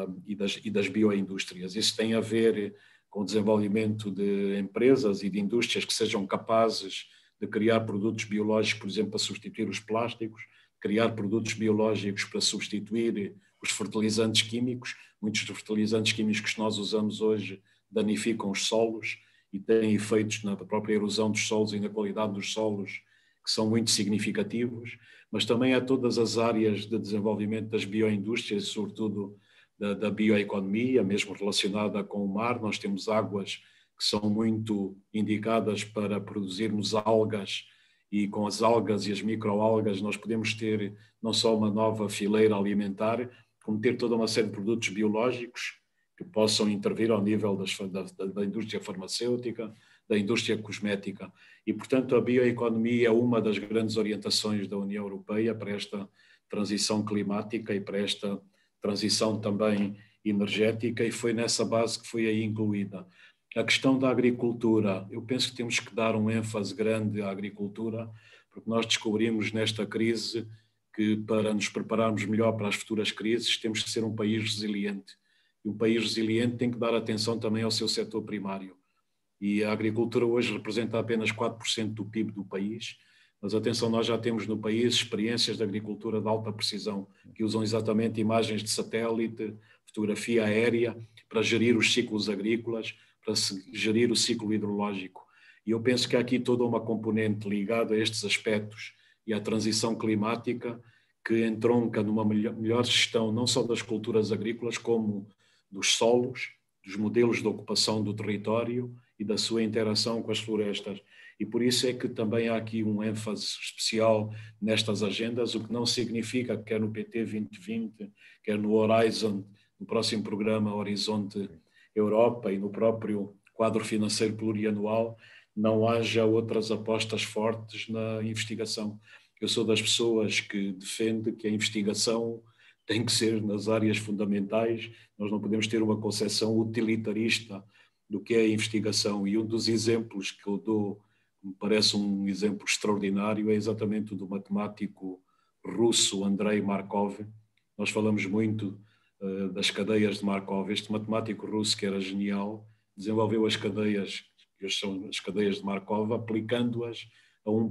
das bioindústrias. Isso tem a ver com o desenvolvimento de empresas e de indústrias que sejam capazes de criar produtos biológicos, por exemplo, para substituir os plásticos, criar produtos biológicos para substituir os fertilizantes químicos. Muitos dos fertilizantes químicos que nós usamos hoje danificam os solos e têm efeitos na própria erosão dos solos e na qualidade dos solos que são muito significativos, mas também há todas as áreas de desenvolvimento das bioindústrias, sobretudo da bioeconomia, mesmo relacionada com o mar. Nós temos águas que são muito indicadas para produzirmos algas, e com as algas e as microalgas nós podemos ter não só uma nova fileira alimentar, como ter toda uma série de produtos biológicos que possam intervir ao nível da indústria farmacêutica, da indústria cosmética. E, portanto, a bioeconomia é uma das grandes orientações da União Europeia para esta transição climática e para esta transição também energética, e foi nessa base que foi aí incluída. A questão da agricultura, eu penso que temos que dar um ênfase grande à agricultura, porque nós descobrimos nesta crise que, para nos prepararmos melhor para as futuras crises, temos que ser um país resiliente. E um país resiliente tem que dar atenção também ao seu setor primário. E a agricultura hoje representa apenas 4% do PIB do país, mas atenção, nós já temos no país experiências de agricultura de alta precisão, que usam exatamente imagens de satélite, fotografia aérea, para gerir os ciclos agrícolas, para gerir o ciclo hidrológico. E eu penso que há aqui toda uma componente ligada a estes aspectos e à transição climática, que entronca numa melhor gestão não só das culturas agrícolas, como dos solos, dos modelos de ocupação do território e da sua interação com as florestas. E por isso é que também há aqui um ênfase especial nestas agendas, o que não significa que quer no PT 2020, quer no Horizon, no próximo programa Horizonte Europa e no próprio quadro financeiro plurianual, não haja outras apostas fortes na investigação. Eu sou das pessoas que defende que a investigação tem que ser nas áreas fundamentais. Nós não podemos ter uma concepção utilitarista do que é a investigação. E um dos exemplos que eu dou, me parece um exemplo extraordinário, é exatamente o do matemático russo Andrei Markov. Nós falamos muito das cadeias de Markov. Este matemático russo, que era genial, desenvolveu as cadeias, que hoje são as cadeias de Markov, aplicando-as a um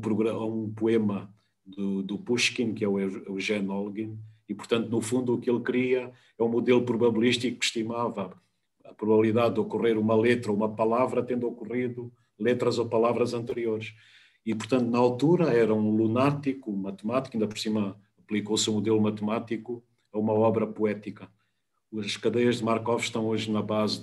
poema do Pushkin, que é o Eugen Olgin, e, portanto, no fundo, o que ele cria é um modelo probabilístico que estimava a probabilidade de ocorrer uma letra ou uma palavra tendo ocorrido letras ou palavras anteriores. E, portanto, na altura era um lunático, um matemático, ainda por cima aplicou-se o modelo matemático a uma obra poética. As cadeias de Markov estão hoje na base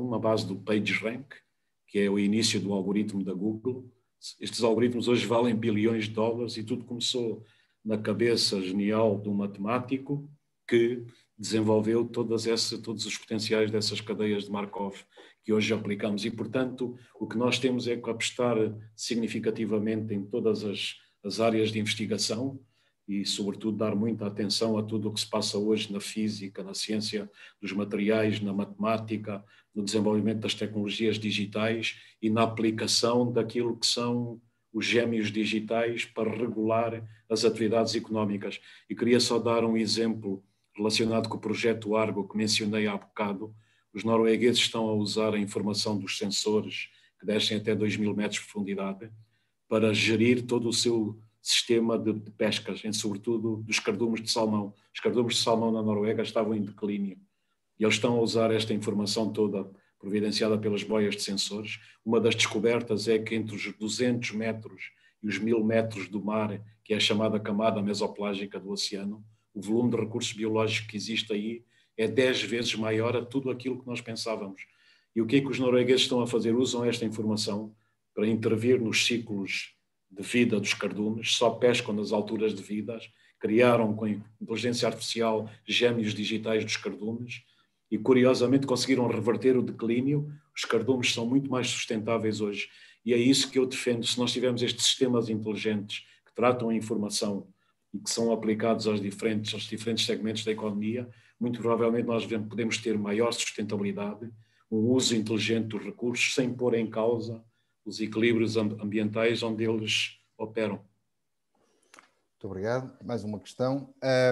do PageRank, que é o início do algoritmo da Google. Estes algoritmos hoje valem bilhões de dólares, e tudo começou na cabeça genial de um matemático que desenvolveu todos os potenciais dessas cadeias de Markov que hoje aplicamos. E, portanto, o que nós temos é que apostar significativamente em todas as áreas de investigação e, sobretudo, dar muita atenção a tudo o que se passa hoje na física, na ciência dos materiais, na matemática, no desenvolvimento das tecnologias digitais e na aplicação daquilo que são os gêmeos digitais para regular as atividades económicas. E queria só dar um exemplo relacionado com o projeto Argo que mencionei há bocado. Os noruegueses estão a usar a informação dos sensores que descem até 2.000 metros de profundidade para gerir todo o seu sistema de pescas, sobretudo dos cardumes de salmão. Os cardumes de salmão na Noruega estavam em declínio e eles estão a usar esta informação toda providenciada pelas boias de sensores. Uma das descobertas é que entre os 200 metros e os 1.000 metros do mar, que é a chamada camada mesoplágica do oceano, o volume de recursos biológicos que existe aí é 10 vezes maior a tudo aquilo que nós pensávamos. E o que é que os noruegueses estão a fazer? Usam esta informação para intervir nos ciclos de vida dos cardumes, só pescam nas alturas devidas, criaram com inteligência artificial gêmeos digitais dos cardumes e, curiosamente, conseguiram reverter o declínio. Os cardumes são muito mais sustentáveis hoje e é isso que eu defendo. Se nós tivermos estes sistemas inteligentes que tratam a informação e que são aplicados aos diferentes segmentos da economia, muito provavelmente nós podemos ter maior sustentabilidade, um uso inteligente dos recursos, sem pôr em causa os equilíbrios ambientais onde eles operam. Muito obrigado. Mais uma questão.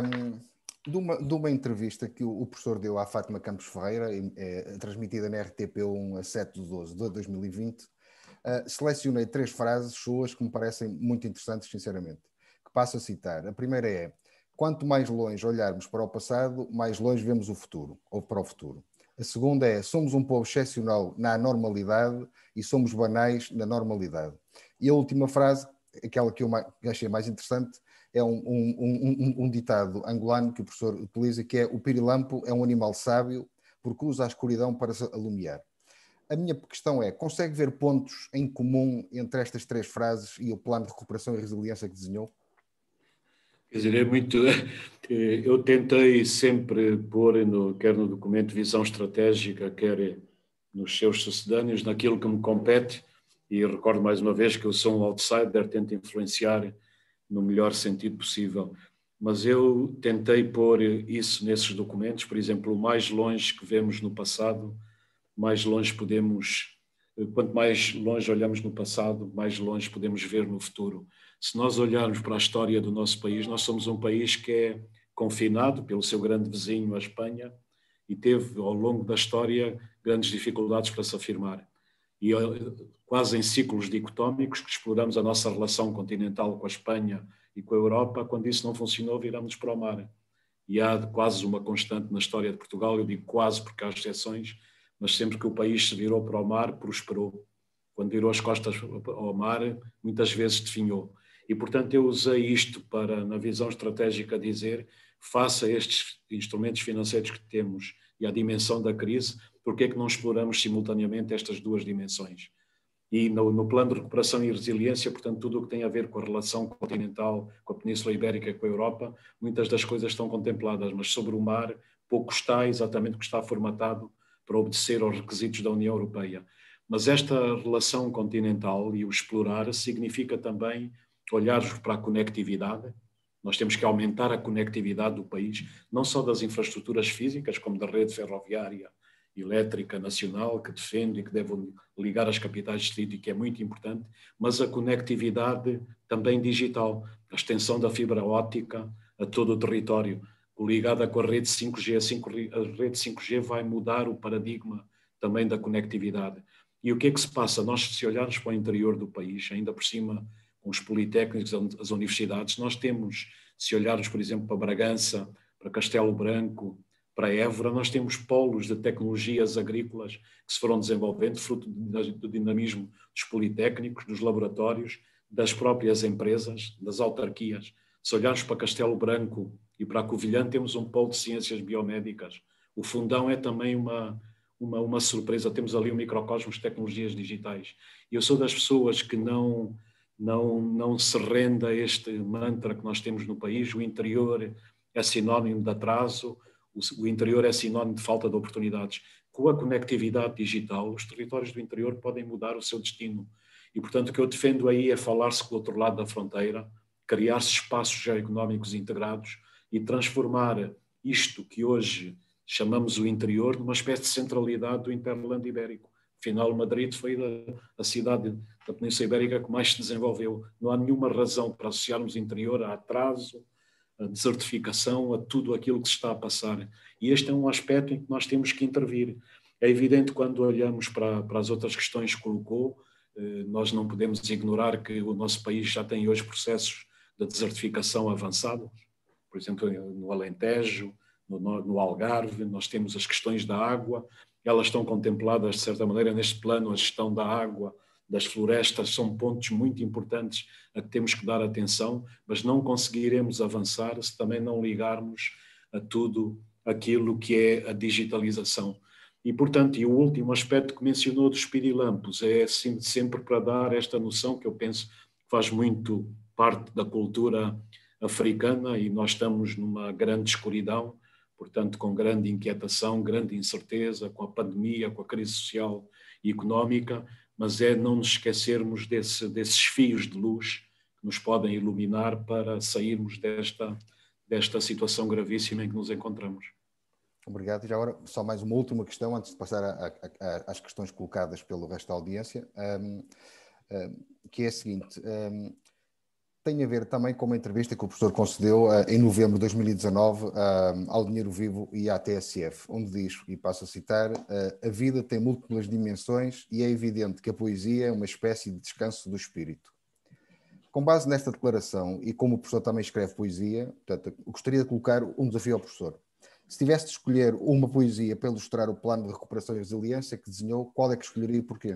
De uma entrevista que o professor deu à Fátima Campos Ferreira, transmitida na RTP1 a 7/12 de 2020, selecionei 3 frases suas que me parecem muito interessantes, sinceramente. Passo a citar. A primeira é: quanto mais longe olharmos para o passado, mais longe vemos o futuro, ou para o futuro. A segunda é: somos um povo excepcional na anormalidade e somos banais na normalidade. E a última frase, aquela que eu achei mais interessante, é um ditado angolano que o professor utiliza, que é: o pirilampo é um animal sábio porque usa a escuridão para se alumiar. A minha questão é: consegue ver pontos em comum entre estas 3 frases e o plano de recuperação e resiliência que desenhou? Quer dizer, eu tentei sempre pôr, quer no documento de visão estratégica, quer nos seus sucedâneos, naquilo que me compete, e recordo mais uma vez que eu sou um outsider, tento influenciar no melhor sentido possível. Mas eu tentei pôr isso nesses documentos. Por exemplo, o mais longe que vemos no passado, mais longe podemos... Quanto mais longe olhamos no passado, mais longe podemos ver no futuro. Se nós olharmos para a história do nosso país, nós somos um país que é confinado pelo seu grande vizinho, a Espanha, e teve, ao longo da história, grandes dificuldades para se afirmar. E quase em ciclos dicotómicos, que exploramos a nossa relação continental com a Espanha e com a Europa, quando isso não funcionou, viramos para o mar. E há quase uma constante na história de Portugal, eu digo quase porque há exceções, mas sempre que o país se virou para o mar, prosperou. Quando virou as costas ao mar, muitas vezes definhou. E, portanto, eu usei isto para, na visão estratégica, dizer: face a estes instrumentos financeiros que temos e à dimensão da crise, porque é que não exploramos simultaneamente estas 2 dimensões? E no plano de recuperação e resiliência, portanto, tudo o que tem a ver com a relação continental, com a Península Ibérica e com a Europa, muitas das coisas estão contempladas, mas sobre o mar pouco está, exatamente porque está formatado para obedecer aos requisitos da União Europeia. Mas esta relação continental e o explorar significa também olhar para a conectividade. Nós temos que aumentar a conectividade do país, não só das infraestruturas físicas, como da rede ferroviária, elétrica nacional, que defende e que deve ligar as capitais de distrito e que é muito importante, mas a conectividade também digital, a extensão da fibra óptica a todo o território, ligada com a rede 5G. A rede 5G vai mudar o paradigma também da conectividade. E o que é que se passa? Nós, se olharmos para o interior do país, ainda por cima, com os politécnicos, as universidades, nós temos, se olharmos, por exemplo, para Bragança, para Castelo Branco, para Évora, nós temos polos de tecnologias agrícolas que se foram desenvolvendo, fruto do dinamismo dos politécnicos, dos laboratórios, das próprias empresas, das autarquias. Se olharmos para Castelo Branco e para a Covilhã, temos um polo de ciências biomédicas. O Fundão é também uma surpresa, temos ali um microcosmos de tecnologias digitais. E eu sou das pessoas que não se rende a este mantra que nós temos no país: o interior é sinónimo de atraso, o interior é sinónimo de falta de oportunidades. Com a conectividade digital, os territórios do interior podem mudar o seu destino. E, portanto, o que eu defendo aí é falar-se com o outro lado da fronteira, criar-se espaços geoeconómicos integrados e transformar isto que hoje chamamos o interior numa espécie de centralidade do Interlando Ibérico. Afinal, Madrid foi a cidade da Península Ibérica que mais se desenvolveu. Não há nenhuma razão para associarmos o interior a atraso, a desertificação, a tudo aquilo que se está a passar. E este é um aspecto em que nós temos que intervir. É evidente, quando olhamos para as outras questões que colocou, nós não podemos ignorar que o nosso país já tem hoje processos de desertificação avançados. Por exemplo, no Alentejo, no Algarve, nós temos as questões da água, elas estão contempladas, de certa maneira, neste plano. A gestão da água, das florestas, são pontos muito importantes a que temos que dar atenção, mas não conseguiremos avançar se também não ligarmos a tudo aquilo que é a digitalização. E, portanto, e o último aspecto que mencionou dos pirilampos é sempre para dar esta noção que eu penso que faz muito parte da cultura africana, e nós estamos numa grande escuridão, portanto, com grande inquietação, grande incerteza, com a pandemia, com a crise social e económica, mas é não nos esquecermos desses fios de luz que nos podem iluminar para sairmos desta situação gravíssima em que nos encontramos. Obrigado. E já agora, só mais uma última questão, antes de passar às questões colocadas pelo resto da audiência, que é a seguinte: tem a ver também com uma entrevista que o professor concedeu em novembro de 2019 ao Dinheiro Vivo e à TSF, onde diz, e passo a citar: a vida tem múltiplas dimensões e é evidente que a poesia é uma espécie de descanso do espírito. Com base nesta declaração, e como o professor também escreve poesia, portanto, eu gostaria de colocar um desafio ao professor. Se tivesse de escolher uma poesia para ilustrar o plano de recuperação e resiliência que desenhou, qual é que escolheria e porquê?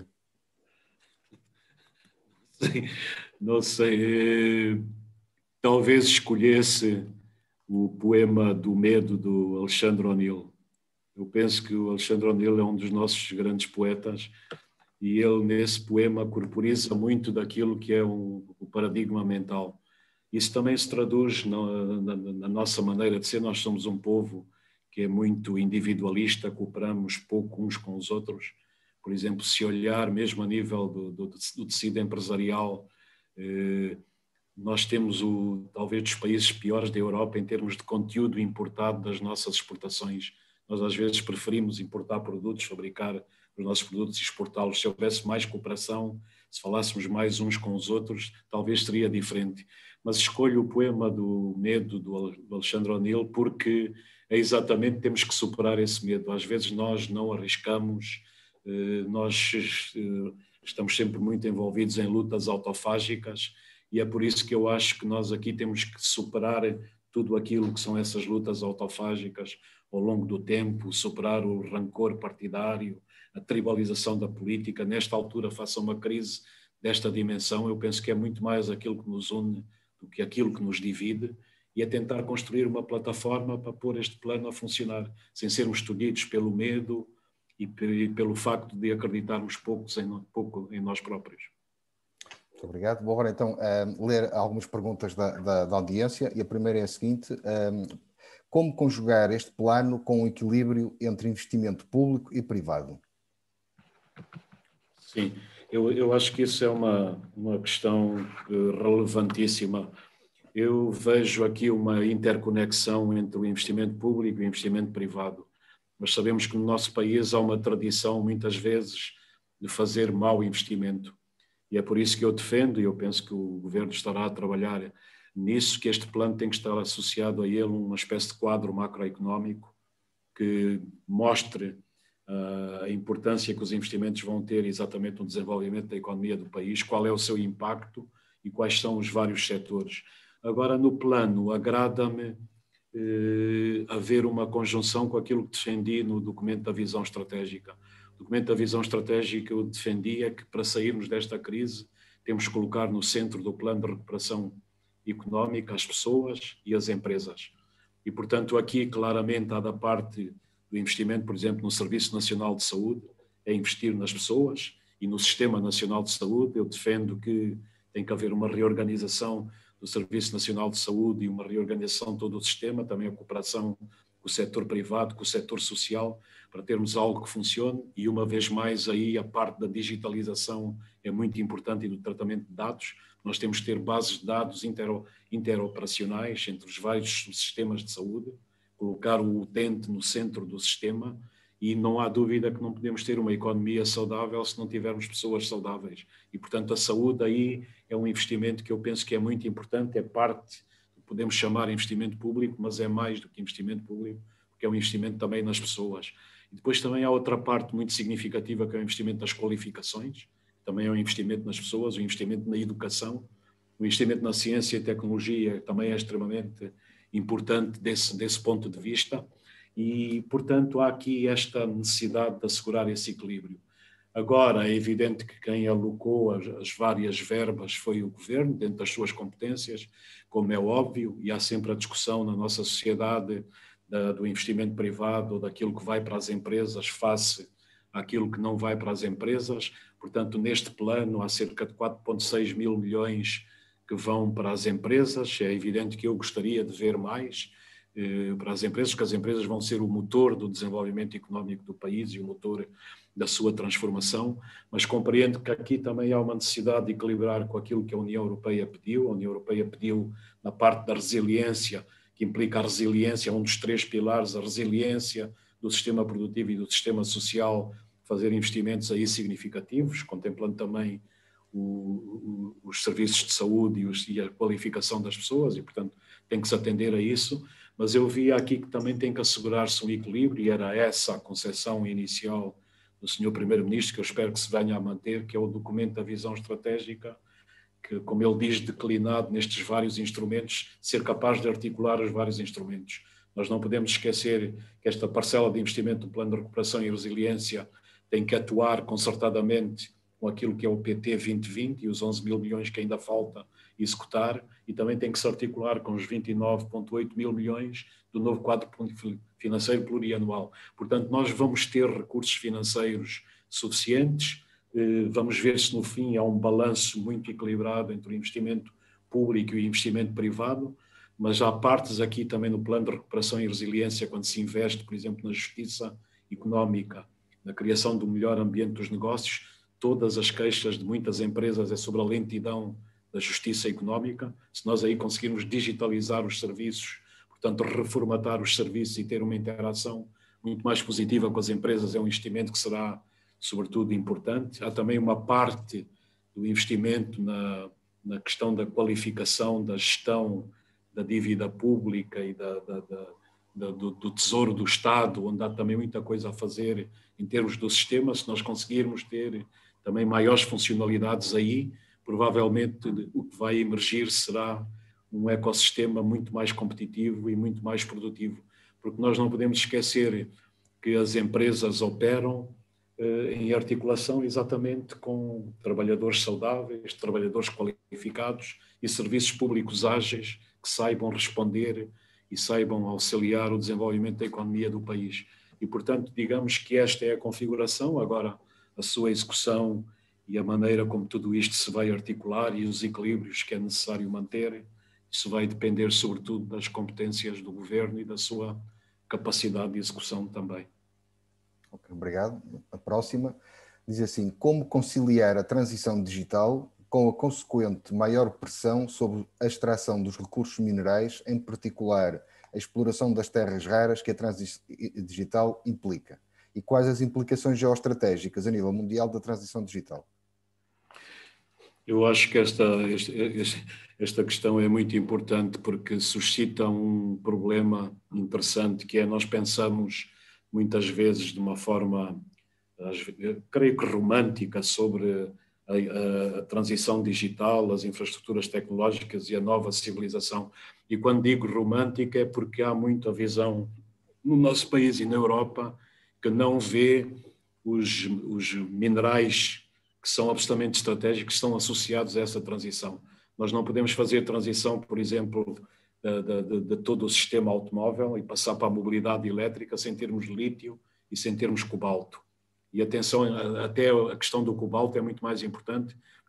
Não sei, talvez escolhesse o poema do Medo, do Alexandre O'Neill. Eu penso que o Alexandre O'Neill é um dos nossos grandes poetas, e ele, nesse poema, corporiza muito daquilo que é o paradigma mental. Isso também se traduz na nossa maneira de ser. Nós somos um povo que é muito individualista, cooperamos pouco uns com os outros. Por exemplo, se olhar mesmo a nível do tecido empresarial, nós temos talvez dos países piores da Europa em termos de conteúdo importado das nossas exportações. Nós às vezes preferimos importar produtos, fabricar os nossos produtos e exportá-los. Se houvesse mais cooperação, se falássemos mais uns com os outros, talvez seria diferente. Mas escolho o poema do Medo, do Alexandre O'Neill, porque é exatamente, temos que superar esse medo. Às vezes nós não arriscamos, nós estamos sempre muito envolvidos em lutas autofágicas, e é por isso que eu acho que nós aqui temos que superar tudo aquilo que são essas lutas autofágicas ao longo do tempo, superar o rancor partidário, a tribalização da política. Nesta altura, face a uma crise desta dimensão, eu penso que é muito mais aquilo que nos une do que aquilo que nos divide, e é tentar construir uma plataforma para pôr este plano a funcionar, sem sermos tolhidos pelo medo e pelo facto de acreditarmos pouco em nós próprios. Muito obrigado. Vou agora então ler algumas perguntas da audiência, e a primeira é a seguinte: como conjugar este plano com um equilíbrio entre investimento público e privado? Sim, eu acho que isso é uma questão relevantíssima. Eu vejo aqui uma interconexão entre o investimento público e o investimento privado, mas sabemos que no nosso país há uma tradição, muitas vezes, de fazer mau investimento. E é por isso que eu defendo, e eu penso que o Governo estará a trabalhar nisso, que este plano tem que estar associado a ele uma espécie de quadro macroeconómico que mostre a importância que os investimentos vão ter exatamente no desenvolvimento da economia do país, qual é o seu impacto e quais são os vários setores. Agora, no plano, agrada-me haver uma conjunção com aquilo que defendi no documento da visão estratégica. O documento da visão estratégica eu defendia que, para sairmos desta crise, temos que colocar no centro do plano de recuperação económica as pessoas e as empresas. E, portanto, aqui claramente há da parte do investimento, por exemplo, no Serviço Nacional de Saúde, é investir nas pessoas, e no Sistema Nacional de Saúde eu defendo que tem que haver uma reorganização do Serviço Nacional de Saúde e uma reorganização de todo o sistema, também a cooperação com o setor privado, com o setor social, para termos algo que funcione. E uma vez mais aí a parte da digitalização é muito importante e do tratamento de dados. Nós temos que ter bases de dados interoperacionais entre os vários sistemas de saúde, colocar o utente no centro do sistema, e não há dúvida que não podemos ter uma economia saudável se não tivermos pessoas saudáveis. E, portanto, a saúde aí é um investimento que eu penso que é muito importante, é parte, podemos chamar investimento público, mas é mais do que investimento público, porque é um investimento também nas pessoas. E depois também há outra parte muito significativa, que é o investimento nas qualificações, também é um investimento nas pessoas, um investimento na educação, o investimento na ciência e tecnologia também é extremamente importante desse ponto de vista. E, portanto, há aqui esta necessidade de assegurar esse equilíbrio. Agora, é evidente que quem alocou as várias verbas foi o Governo, dentro das suas competências, como é óbvio, e há sempre a discussão na nossa sociedade do investimento privado, ou daquilo que vai para as empresas face àquilo que não vai para as empresas. Portanto, neste plano, há cerca de 4,6 mil milhões que vão para as empresas. É evidente que eu gostaria de ver mais para as empresas, porque as empresas vão ser o motor do desenvolvimento económico do país e o motor da sua transformação, mas compreendo que aqui também há uma necessidade de equilibrar com aquilo que a União Europeia pediu. A União Europeia pediu na parte da resiliência, que implica a resiliência, um dos 3 pilares, a resiliência do sistema produtivo e do sistema social, fazer investimentos aí significativos, contemplando também os serviços de saúde e a qualificação das pessoas, e portanto tem que se atender a isso. Mas eu via aqui que também tem que assegurar-se um equilíbrio, e era essa a concepção inicial do Sr. Primeiro-Ministro, que eu espero que se venha a manter, que é o documento da visão estratégica, que, como ele diz, declinado nestes vários instrumentos, ser capaz de articular os vários instrumentos. Nós não podemos esquecer que esta parcela de investimento do Plano de Recuperação e Resiliência tem que atuar concertadamente com aquilo que é o PT 2020 e os 11 mil milhões que ainda falta executar, e também tem que se articular com os 29,8 mil milhões do novo quadro financeiro plurianual. Portanto, nós vamos ter recursos financeiros suficientes, vamos ver se no fim há um balanço muito equilibrado entre o investimento público e o investimento privado, mas há partes aqui também no Plano de Recuperação e Resiliência, quando se investe, por exemplo, na justiça económica, na criação do melhor ambiente dos negócios. Todas as queixas de muitas empresas é sobre a lentidão da justiça económica. Se nós aí conseguirmos digitalizar os serviços, portanto reformatar os serviços e ter uma interação muito mais positiva com as empresas, é um investimento que será sobretudo importante. Há também uma parte do investimento na questão da qualificação, da gestão da dívida pública e do Tesouro do Estado, onde há também muita coisa a fazer em termos do sistema. Se nós conseguirmos ter também maiores funcionalidades aí, provavelmente o que vai emergir será um ecossistema muito mais competitivo e muito mais produtivo, porque nós não podemos esquecer que as empresas operam em articulação exatamente com trabalhadores saudáveis, trabalhadores qualificados e serviços públicos ágeis que saibam responder e saibam auxiliar o desenvolvimento da economia do país. E, portanto, digamos que esta é a configuração. Agora, a sua execução e a maneira como tudo isto se vai articular e os equilíbrios que é necessário manter, isso vai depender, sobretudo, das competências do Governo e da sua capacidade de execução também. Ok, obrigado. A próxima diz assim: como conciliar a transição digital com a consequente maior pressão sobre a extração dos recursos minerais, em particular a exploração das terras raras que a transição digital implica? E quais as implicações geoestratégicas a nível mundial da transição digital? Eu acho que esta questão é muito importante, porque suscita um problema interessante, que é nós pensamos muitas vezes de uma forma, creio que romântica, sobre a transição digital, as infraestruturas tecnológicas e a nova civilização. E quando digo romântica é porque há muita visão no nosso país e na Europa que não vê os minerais que são absolutamente estratégicos, que estão associados a essa transição. Nós não podemos fazer transição, por exemplo, de todo o sistema automóvel e passar para a mobilidade elétrica sem termos lítio e sem termos cobalto. E atenção, até a questão do cobalto é muito mais importante, porque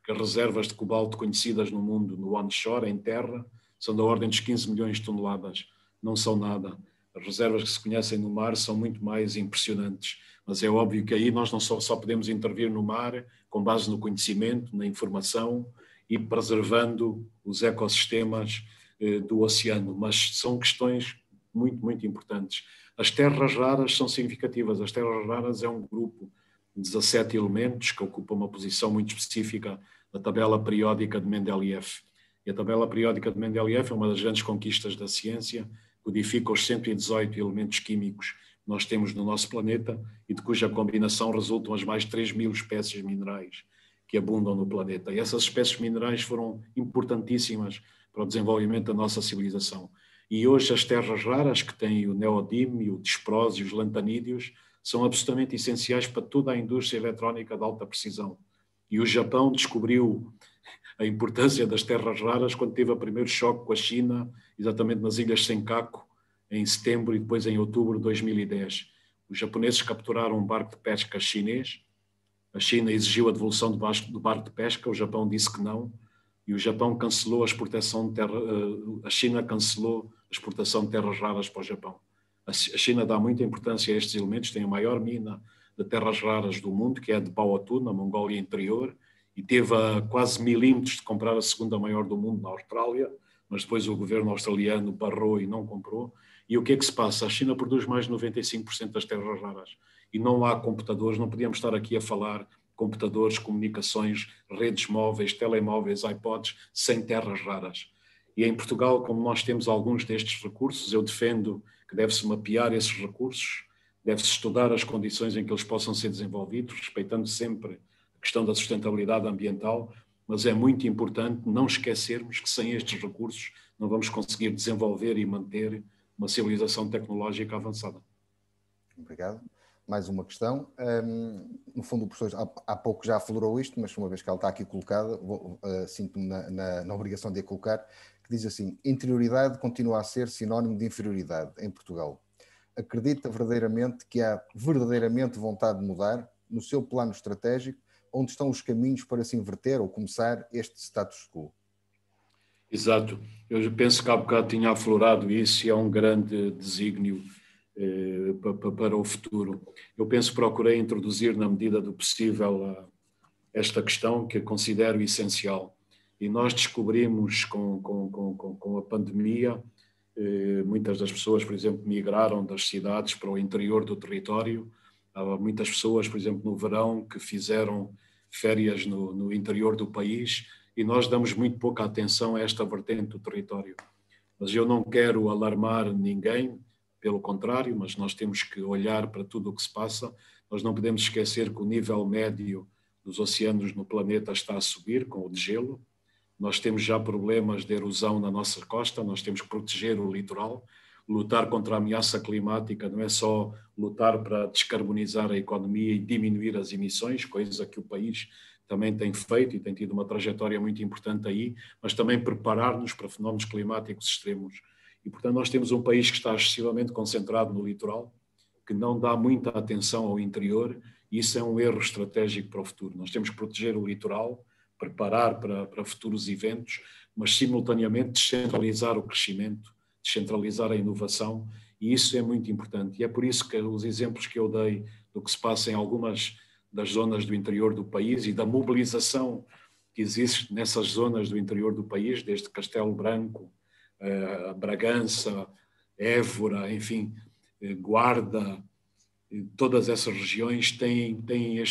que as reservas de cobalto conhecidas no mundo, no onshore, em terra, são da ordem dos 15 milhões de toneladas. Não são nada. As reservas que se conhecem no mar são muito mais impressionantes. Mas é óbvio que aí nós não só podemos intervir no mar com base no conhecimento, na informação e preservando os ecossistemas do oceano, mas são questões muito, muito importantes. As terras raras são significativas. As terras raras é um grupo de 17 elementos que ocupa uma posição muito específica na tabela periódica de Mendeleev. E a tabela periódica de Mendeleev é uma das grandes conquistas da ciência, codifica os 118 elementos químicos que nós temos no nosso planeta e de cuja combinação resultam as mais de 3.000 espécies minerais que abundam no planeta. E essas espécies minerais foram importantíssimas para o desenvolvimento da nossa civilização. E hoje as terras raras, que têm o neodímio, o disprósio, os lantanídeos, são absolutamente essenciais para toda a indústria eletrónica de alta precisão. E o Japão descobriu a importância das terras raras quando teve o primeiro choque com a China, exatamente nas Ilhas Senkaku, em setembro e depois em outubro de 2010. Os japoneses capturaram um barco de pesca chinês, a China exigiu a devolução do barco de pesca, o Japão disse que não, e o Japão cancelou a exportação de terra, a China cancelou a exportação de terras raras para o Japão. A China dá muita importância a estes elementos, tem a maior mina de terras raras do mundo, que é a de Baotou, na Mongólia Interior, e teve a quase milímetros de comprar a segunda maior do mundo na Austrália, mas depois o governo australiano barrou e não comprou. E o que é que se passa? A China produz mais de 95% das terras raras e não há computadores, não podíamos estar aqui a falar computadores, comunicações, redes móveis, telemóveis, iPods, sem terras raras. E em Portugal, como nós temos alguns destes recursos, eu defendo que deve-se mapear esses recursos, deve-se estudar as condições em que eles possam ser desenvolvidos, respeitando sempre a questão da sustentabilidade ambiental, mas é muito importante não esquecermos que sem estes recursos não vamos conseguir desenvolver e manter uma civilização tecnológica avançada. Obrigado. Mais uma questão. No fundo, o professor há pouco já aflorou isto, mas uma vez que ela está aqui colocada, sinto-me na obrigação de a colocar, que diz assim: interioridade continua a ser sinónimo de inferioridade em Portugal. Acredita verdadeiramente que há verdadeiramente vontade de mudar no seu plano estratégico? Onde estão os caminhos para se inverter ou começar este status quo? Exato. Eu penso que há bocado tinha aflorado isso e é um grande desígnio para o futuro. Eu penso que procurei introduzir na medida do possível esta questão que considero essencial. E nós descobrimos com a pandemia, muitas das pessoas, por exemplo, migraram das cidades para o interior do território. Há muitas pessoas, por exemplo, no verão, que fizeram férias no interior do país e nós damos muito pouca atenção a esta vertente do território. Mas eu não quero alarmar ninguém, pelo contrário, mas nós temos que olhar para tudo o que se passa. Nós não podemos esquecer que o nível médio dos oceanos no planeta está a subir com o degelo. Nós temos já problemas de erosão na nossa costa, nós temos que proteger o litoral. Lutar contra a ameaça climática não é só lutar para descarbonizar a economia e diminuir as emissões, coisa que o país também tem feito e tem tido uma trajetória muito importante aí, mas também preparar-nos para fenómenos climáticos extremos. E, portanto, nós temos um país que está excessivamente concentrado no litoral, que não dá muita atenção ao interior, e isso é um erro estratégico para o futuro. Nós temos que proteger o litoral, preparar para futuros eventos, mas simultaneamente descentralizar o crescimento, descentralizar a inovação, e isso é muito importante. E é por isso que os exemplos que eu dei do que se passa em algumas das zonas do interior do país e da mobilização que existe nessas zonas do interior do país, desde Castelo Branco, Bragança, Évora, enfim, Guarda, todas essas regiões têm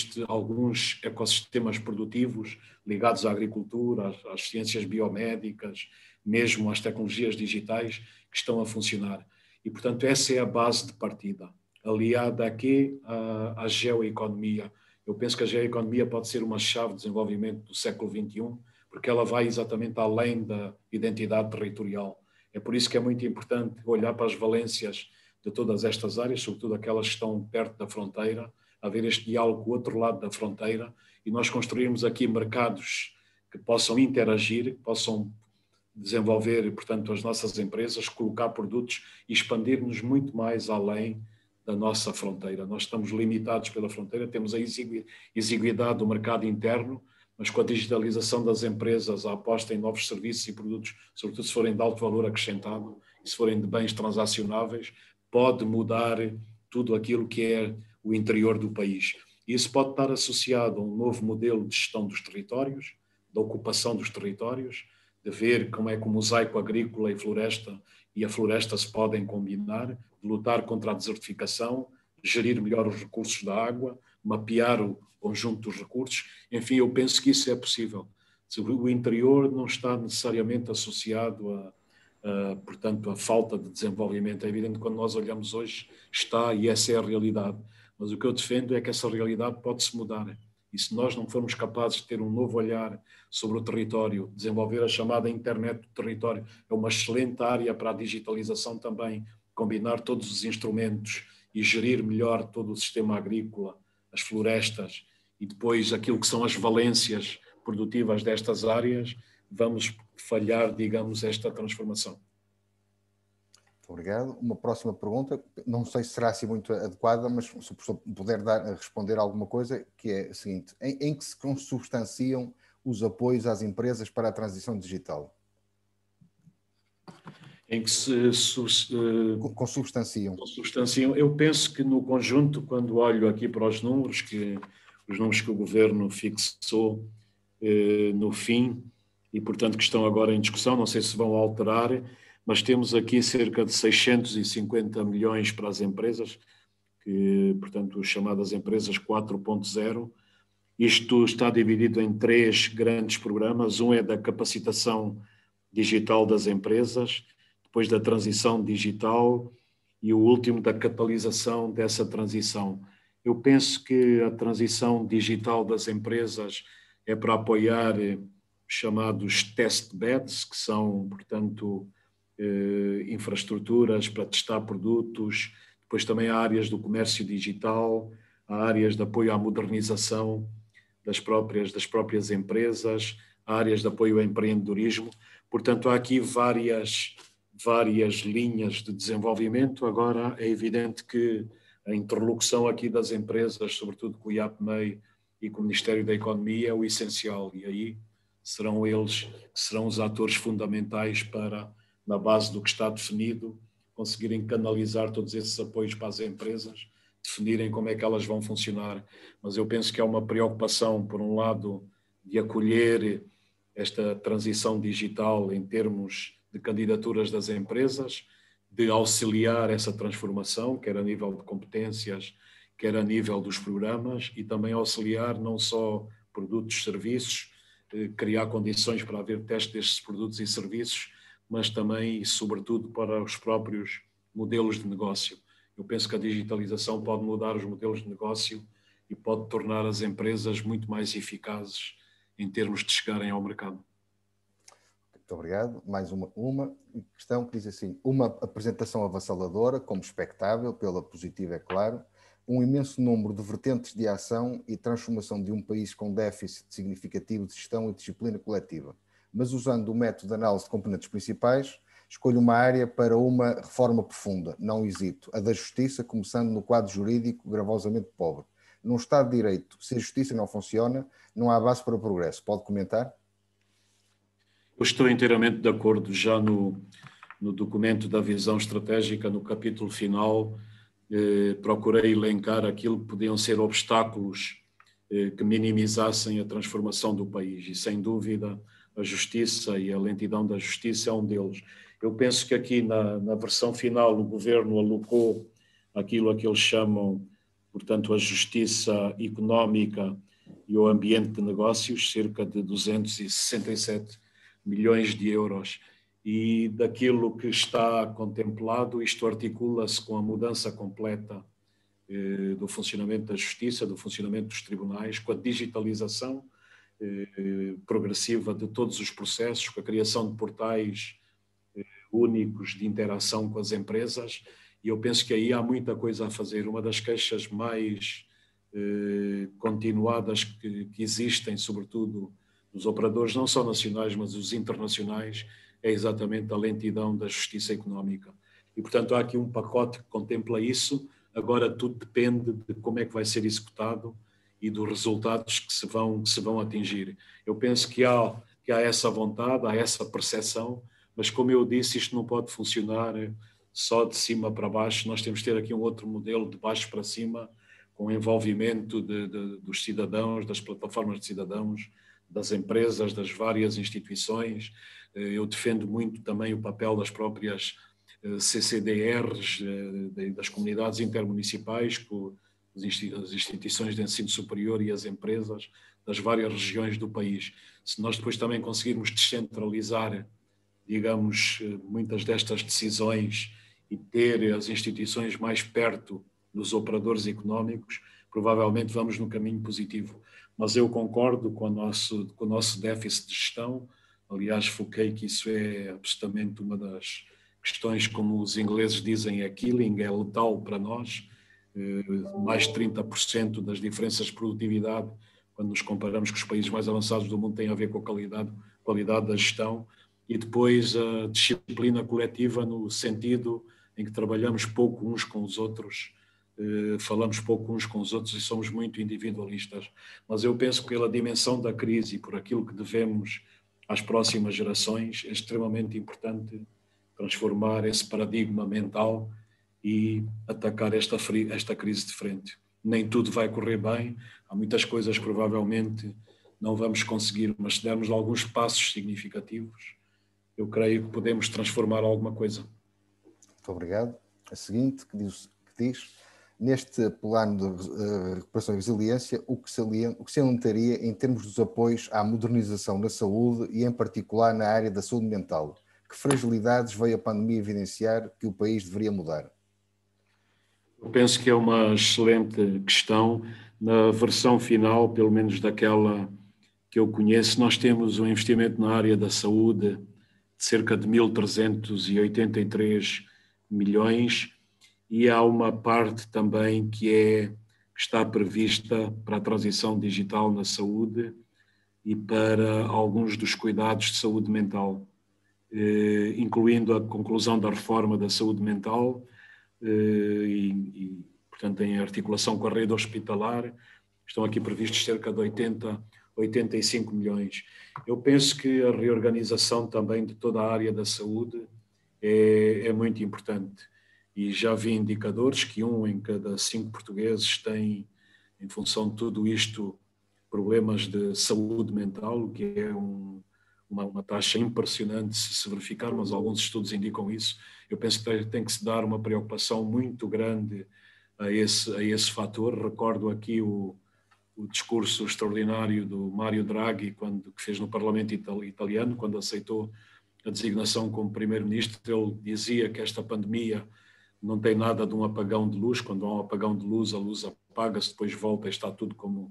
alguns ecossistemas produtivos ligados à agricultura, às ciências biomédicas, mesmo às tecnologias digitais que estão a funcionar. E, portanto, essa é a base de partida, aliada aqui à geoeconomia. Eu penso que a geoeconomia pode ser uma chave de desenvolvimento do século XXI, porque ela vai exatamente além da identidade territorial. É por isso que é muito importante olhar para as valências de todas estas áreas, sobretudo aquelas que estão perto da fronteira, haver este diálogo com o outro lado da fronteira e nós construirmos aqui mercados que possam interagir, que possam desenvolver, portanto, as nossas empresas, colocar produtos e expandir-nos muito mais além da nossa fronteira. Nós estamos limitados pela fronteira, temos a exiguidade do mercado interno, mas com a digitalização das empresas, a aposta em novos serviços e produtos, sobretudo se forem de alto valor acrescentado e se forem de bens transacionáveis, pode mudar tudo aquilo que é o interior do país. E isso pode estar associado a um novo modelo de gestão dos territórios, da ocupação dos territórios, de ver como é que o mosaico agrícola e a floresta se podem combinar, de lutar contra a desertificação, gerir melhor os recursos da água, mapear o conjunto dos recursos. Enfim, eu penso que isso é possível. O interior não está necessariamente associado portanto, a falta de desenvolvimento. É evidente que quando nós olhamos hoje está, e essa é a realidade. Mas o que eu defendo é que essa realidade pode-se mudar. E se nós não formos capazes de ter um novo olhar sobre o território, desenvolver a chamada internet do território, é uma excelente área para a digitalização também, combinar todos os instrumentos e gerir melhor todo o sistema agrícola, as florestas e depois aquilo que são as valências produtivas destas áreas, vamos falhar, digamos, esta transformação. Muito obrigado. Uma próxima pergunta, não sei se será assim muito adequada, mas se o professor puder responder alguma coisa, que é a seguinte: em que se consubstanciam os apoios às empresas para a transição digital? Em que se consubstanciam. Eu penso que no conjunto, quando olho aqui para os números que o Governo fixou no fim, e portanto que estão agora em discussão, não sei se vão alterar, mas temos aqui cerca de 650 milhões para as empresas, portanto, chamadas empresas 4.0. Isto está dividido em 3 grandes programas. Um é da capacitação digital das empresas, depois da transição digital e o último da catalisação dessa transição. Eu penso que a transição digital das empresas é para apoiar chamados test beds, que são, portanto, infraestruturas para testar produtos. Depois também há áreas do comércio digital, há áreas de apoio à modernização das próprias empresas, há áreas de apoio ao empreendedorismo. Portanto, há aqui várias linhas de desenvolvimento. Agora, é evidente que a interlocução aqui das empresas, sobretudo com o IAPMEI e com o Ministério da Economia, é o essencial. E aí serão eles que serão os atores fundamentais para, na base do que está definido, conseguirem canalizar todos esses apoios para as empresas, definirem como é que elas vão funcionar. Mas eu penso que é uma preocupação, por um lado, de acolher esta transição digital em termos de candidaturas das empresas, de auxiliar essa transformação, quer a nível de competências, quer a nível dos programas, e também auxiliar não só produtos, serviços, criar condições para haver teste destes produtos e serviços, mas também e sobretudo para os próprios modelos de negócio. Eu penso que a digitalização pode mudar os modelos de negócio e pode tornar as empresas muito mais eficazes em termos de chegarem ao mercado. Muito obrigado. Mais uma questão que diz assim: uma apresentação avassaladora, como expectável, pela positiva, é claro, um imenso número de vertentes de ação e transformação de um país com déficit significativo de gestão e disciplina coletiva. Mas usando o método de análise de componentes principais, escolho uma área para uma reforma profunda, não hesito, a da justiça, começando no quadro jurídico gravosamente pobre. Num Estado de Direito, se a justiça não funciona, não há base para o progresso. Pode comentar? Eu estou inteiramente de acordo. Já no documento da visão estratégica, no capítulo final, procurei elencar aquilo que podiam ser obstáculos que minimizassem a transformação do país, e sem dúvida a justiça e a lentidão da justiça é um deles. Eu penso que aqui na versão final o Governo alocou aquilo a que eles chamam, portanto, a justiça económica e o ambiente de negócios, cerca de 267 milhões de euros. E daquilo que está contemplado, isto articula-se com a mudança completa do funcionamento da justiça, do funcionamento dos tribunais, com a digitalização progressiva de todos os processos, com a criação de portais únicos de interação com as empresas, e eu penso que aí há muita coisa a fazer. Uma das queixas mais continuadas que existem, sobretudo dos operadores, não só nacionais, mas os internacionais, é exatamente a lentidão da justiça económica. E, portanto, há aqui um pacote que contempla isso. Agora tudo depende de como é que vai ser executado e dos resultados que se vão atingir. Eu penso que há essa vontade, há essa percepção, mas como eu disse, isto não pode funcionar só de cima para baixo. Nós temos que ter aqui um outro modelo de baixo para cima, com o envolvimento dos cidadãos, das plataformas de cidadãos, das empresas, das várias instituições. Eu defendo muito também o papel das próprias CCDRs, das comunidades intermunicipais, com as instituições de ensino superior e as empresas das várias regiões do país. Se nós depois também conseguirmos descentralizar, digamos, muitas destas decisões e ter as instituições mais perto dos operadores económicos, provavelmente vamos no caminho positivo. Mas eu concordo com o nosso déficit de gestão. Aliás, foquei que isso é absolutamente uma das questões, como os ingleses dizem, é killing, é letal para nós. Mais de 30% das diferenças de produtividade, quando nos comparamos com os países mais avançados do mundo, tem a ver com a qualidade da gestão. E depois a disciplina coletiva, no sentido em que trabalhamos pouco uns com os outros, falamos pouco uns com os outros e somos muito individualistas. Mas eu penso que pela dimensão da crise e por aquilo que devemos às próximas gerações, é extremamente importante transformar esse paradigma mental e atacar esta crise de frente. Nem tudo vai correr bem, há muitas coisas que provavelmente não vamos conseguir, mas se dermos alguns passos significativos, eu creio que podemos transformar alguma coisa. Muito obrigado. A seguinte, que diz neste plano de recuperação e resiliência, o que se alentaria em termos dos apoios à modernização da saúde e, em particular, na área da saúde mental? Que fragilidades veio a pandemia evidenciar que o país deveria mudar? Eu penso que é uma excelente questão. Na versão final, pelo menos daquela que eu conheço, nós temos um investimento na área da saúde de cerca de 1.383 milhões e há uma parte também que está prevista para a transição digital na saúde e para alguns dos cuidados de saúde mental, incluindo a conclusão da reforma da saúde mental portanto, em articulação com a rede hospitalar, estão aqui previstos cerca de 85 milhões. Eu penso que a reorganização também de toda a área da saúde é muito importante. E já vi indicadores que 1 em cada 5 portugueses tem, em função de tudo isto, problemas de saúde mental, o que é uma taxa impressionante se verificar, mas alguns estudos indicam isso. Eu penso que tem que se dar uma preocupação muito grande a esse fator. Recordo aqui o discurso extraordinário do Mário Draghi, que fez no Parlamento italiano, quando aceitou a designação como primeiro-ministro. Ele dizia que esta pandemia não tem nada de um apagão de luz. Quando há um apagão de luz, a luz apaga-se, depois volta e está tudo como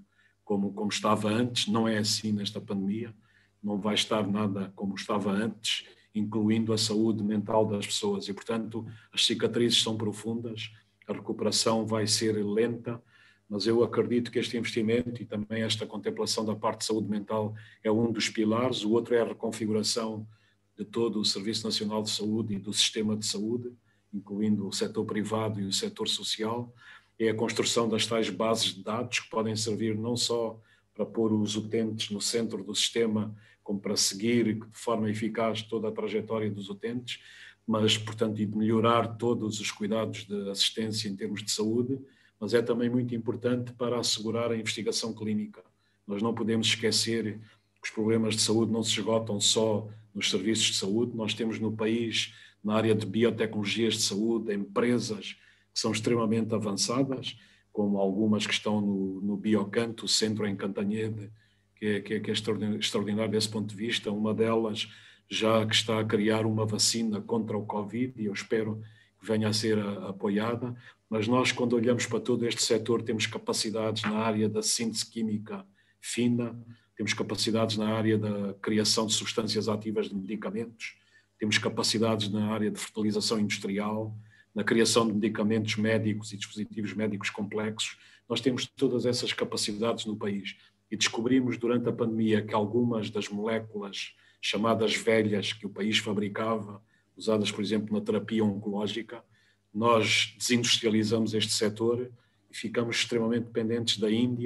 estava antes. Não é assim nesta pandemia. Não vai estar nada como estava antes, incluindo a saúde mental das pessoas. E, portanto, as cicatrizes são profundas, a recuperação vai ser lenta, mas eu acredito que este investimento e também esta contemplação da parte de saúde mental é um dos pilares. O outro é a reconfiguração de todo o Serviço Nacional de Saúde e do sistema de saúde, incluindo o setor privado e o setor social. É a construção das tais bases de dados que podem servir não só para pôr os utentes no centro do sistema, como para seguir de forma eficaz toda a trajetória dos utentes, mas, portanto, e de melhorar todos os cuidados de assistência em termos de saúde, mas é também muito importante para assegurar a investigação clínica. Nós não podemos esquecer que os problemas de saúde não se esgotam só nos serviços de saúde. Nós temos no país, na área de biotecnologias de saúde, empresas que são extremamente avançadas, como algumas que estão no Biocanto, o centro em Cantanhede, que é extraordinário desse ponto de vista. Uma delas já que está a criar uma vacina contra o Covid e eu espero que venha a ser apoiada. Mas nós, quando olhamos para todo este setor, temos capacidades na área da síntese química fina, temos capacidades na área da criação de substâncias ativas de medicamentos, temos capacidades na área de fertilização industrial, na criação de medicamentos médicos e dispositivos médicos complexos. Nós temos todas essas capacidades no país e descobrimos durante a pandemia que algumas das moléculas chamadas velhas que o país fabricava, usadas, por exemplo, na terapia oncológica, nós desindustrializamos este setor e ficamos extremamente dependentes da Índia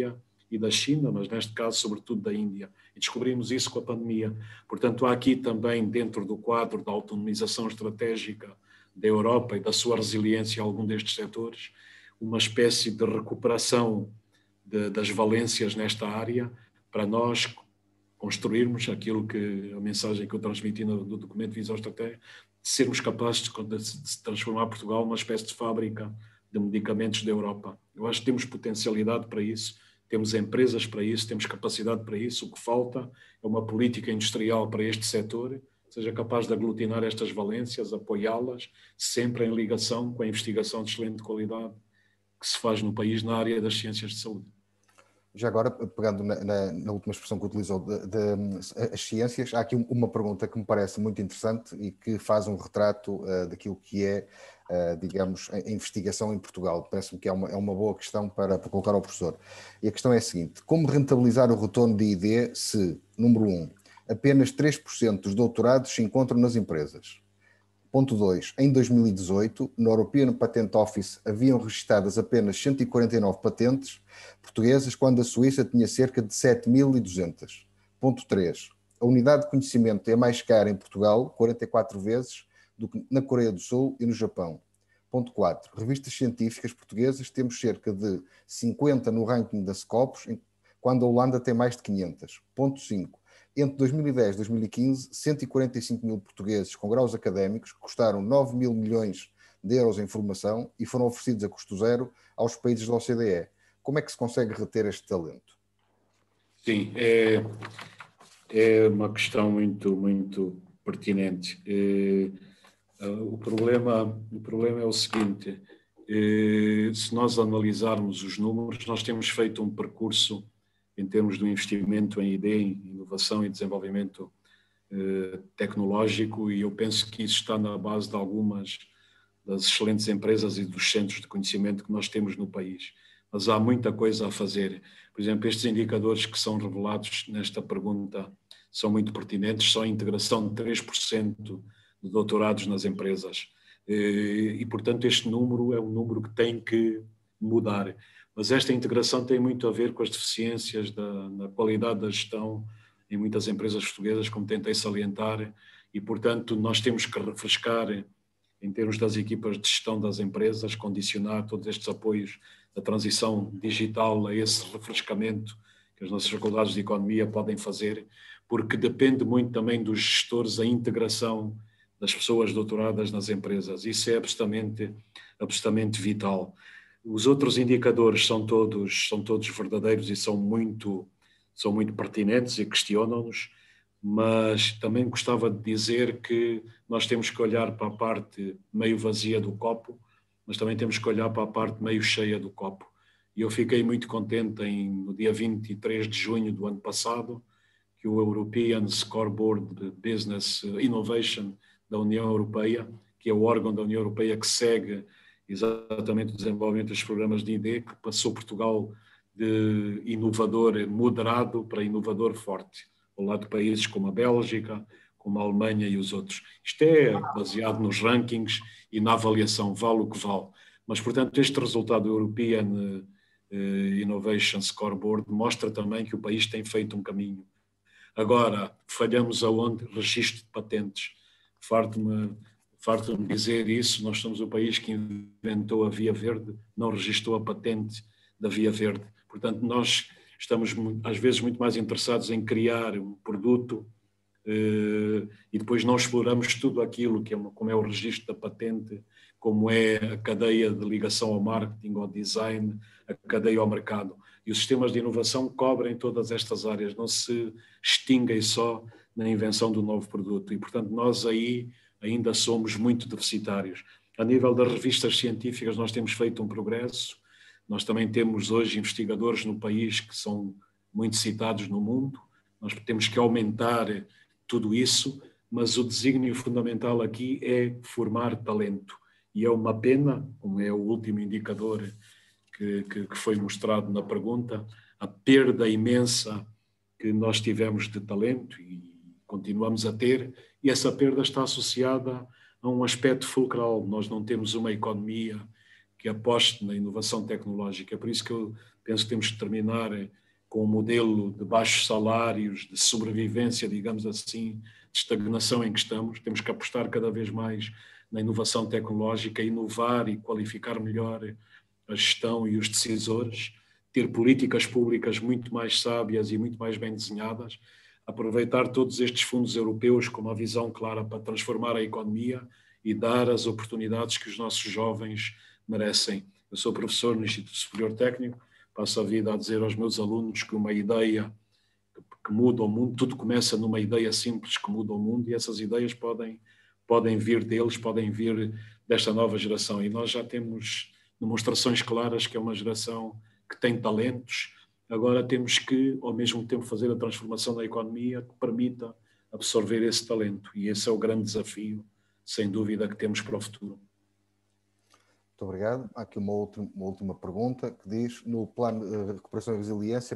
e da China, mas neste caso sobretudo da Índia. E descobrimos isso com a pandemia. Portanto, há aqui também, dentro do quadro da autonomização estratégica da Europa e da sua resiliência a algum destes setores, uma espécie de recuperação das valências nesta área para nós construirmos aquilo que a mensagem que eu transmiti no documento Visão Estratégia, de sermos capazes de transformar Portugal numa espécie de fábrica de medicamentos da Europa. Eu acho que temos potencialidade para isso, temos empresas para isso, temos capacidade para isso. O que falta é uma política industrial para este setor, seja capaz de aglutinar estas valências, apoiá-las, sempre em ligação com a investigação de excelente qualidade que se faz no país na área das ciências de saúde. Já agora, pegando na última expressão que utilizou, as ciências, há aqui uma pergunta que me parece muito interessante e que faz um retrato daquilo que é, digamos, a investigação em Portugal. Parece-me que é uma boa questão para colocar ao professor. E a questão é a seguinte: como rentabilizar o retorno de ID se, número 1, apenas 3% dos doutorados se encontram nas empresas? Ponto 2. Em 2018, no European Patent Office haviam registadas apenas 149 patentes portuguesas, quando a Suíça tinha cerca de 7.200. Ponto 3. A unidade de conhecimento é mais cara em Portugal, 44 vezes, do que na Coreia do Sul e no Japão. Ponto 4. Revistas científicas portuguesas temos cerca de 50 no ranking da Scopus, quando a Holanda tem mais de 500. Ponto 5. Entre 2010 e 2015, 145 mil portugueses com graus académicos que custaram 9 mil milhões de euros em formação e foram oferecidos a custo zero aos países da OCDE. Como é que se consegue reter este talento? Sim, é uma questão muito pertinente. O problema é o seguinte: se nós analisarmos os números, nós temos feito um percurso em termos do investimento em ID, em inovação e desenvolvimento tecnológico, e eu penso que isso está na base de algumas das excelentes empresas e dos centros de conhecimento que nós temos no país. Mas há muita coisa a fazer. Por exemplo, estes indicadores que são revelados nesta pergunta são muito pertinentes, só a integração de 3% de doutorados nas empresas. E, portanto, este número é um número que tem que mudar. Mas esta integração tem muito a ver com as deficiências na qualidade da gestão em muitas empresas portuguesas, como tentei salientar, e, portanto, nós temos que refrescar, em termos das equipas de gestão das empresas, condicionar todos estes apoios da transição digital a esse refrescamento que as nossas faculdades de economia podem fazer, porque depende muito também dos gestores a integração das pessoas doutoradas nas empresas. Isso é absolutamente vital. Os outros indicadores são todos verdadeiros e são muito pertinentes e questionam-nos, mas também gostava de dizer que nós temos que olhar para a parte meio vazia do copo, mas também temos que olhar para a parte meio cheia do copo. E eu fiquei muito contente no dia 23 de junho do ano passado, que o European Scoreboard de Business Innovation da União Europeia, que é o órgão da União Europeia que segue exatamente o desenvolvimento dos programas de ID, que passou Portugal de inovador moderado para inovador forte, ao lado de países como a Bélgica, como a Alemanha e os outros. Isto é baseado nos rankings e na avaliação, vale o que vale. Mas, portanto, este resultado do European Innovation Scoreboard mostra também que o país tem feito um caminho. Agora, falhamos aonde? Registro de patentes. Farto-me dizer isso, nós somos o país que inventou a Via Verde, não registrou a patente da Via Verde. Portanto, nós estamos às vezes muito mais interessados em criar um produto e depois não exploramos tudo aquilo que como é o registro da patente, como é a cadeia de ligação ao marketing, ao design, a cadeia ao mercado. E os sistemas de inovação cobrem todas estas áreas, não se extinguem só na invenção do novo produto. E, portanto, nós aí ainda somos muito deficitários. A nível das revistas científicas, nós temos feito um progresso. Nós também temos hoje investigadores no país que são muito citados no mundo. Nós temos que aumentar tudo isso, mas o desígnio fundamental aqui é formar talento. E é uma pena, como é o último indicador que foi mostrado na pergunta, a perda imensa que nós tivemos de talento e continuamos a ter, e essa perda está associada a um aspecto fulcral. Nós não temos uma economia que aposte na inovação tecnológica. É por isso que eu penso que temos que terminar com um modelo de baixos salários, de sobrevivência, digamos assim, de estagnação em que estamos. Temos que apostar cada vez mais na inovação tecnológica, inovar e qualificar melhor a gestão e os decisores, ter políticas públicas muito mais sábias e muito mais bem desenhadas, aproveitar todos estes fundos europeus com uma visão clara para transformar a economia e dar as oportunidades que os nossos jovens merecem. Eu sou professor no Instituto Superior Técnico, passo a vida a dizer aos meus alunos que uma ideia que muda o mundo, tudo começa numa ideia simples que muda o mundo, e essas ideias podem vir deles, podem vir desta nova geração. E nós já temos demonstrações claras que é uma geração que tem talentos. Agora temos que, ao mesmo tempo, fazer a transformação da economia que permita absorver esse talento. E esse é o grande desafio, sem dúvida, que temos para o futuro. Muito obrigado. Há aqui uma última pergunta que diz: no plano de recuperação e resiliência,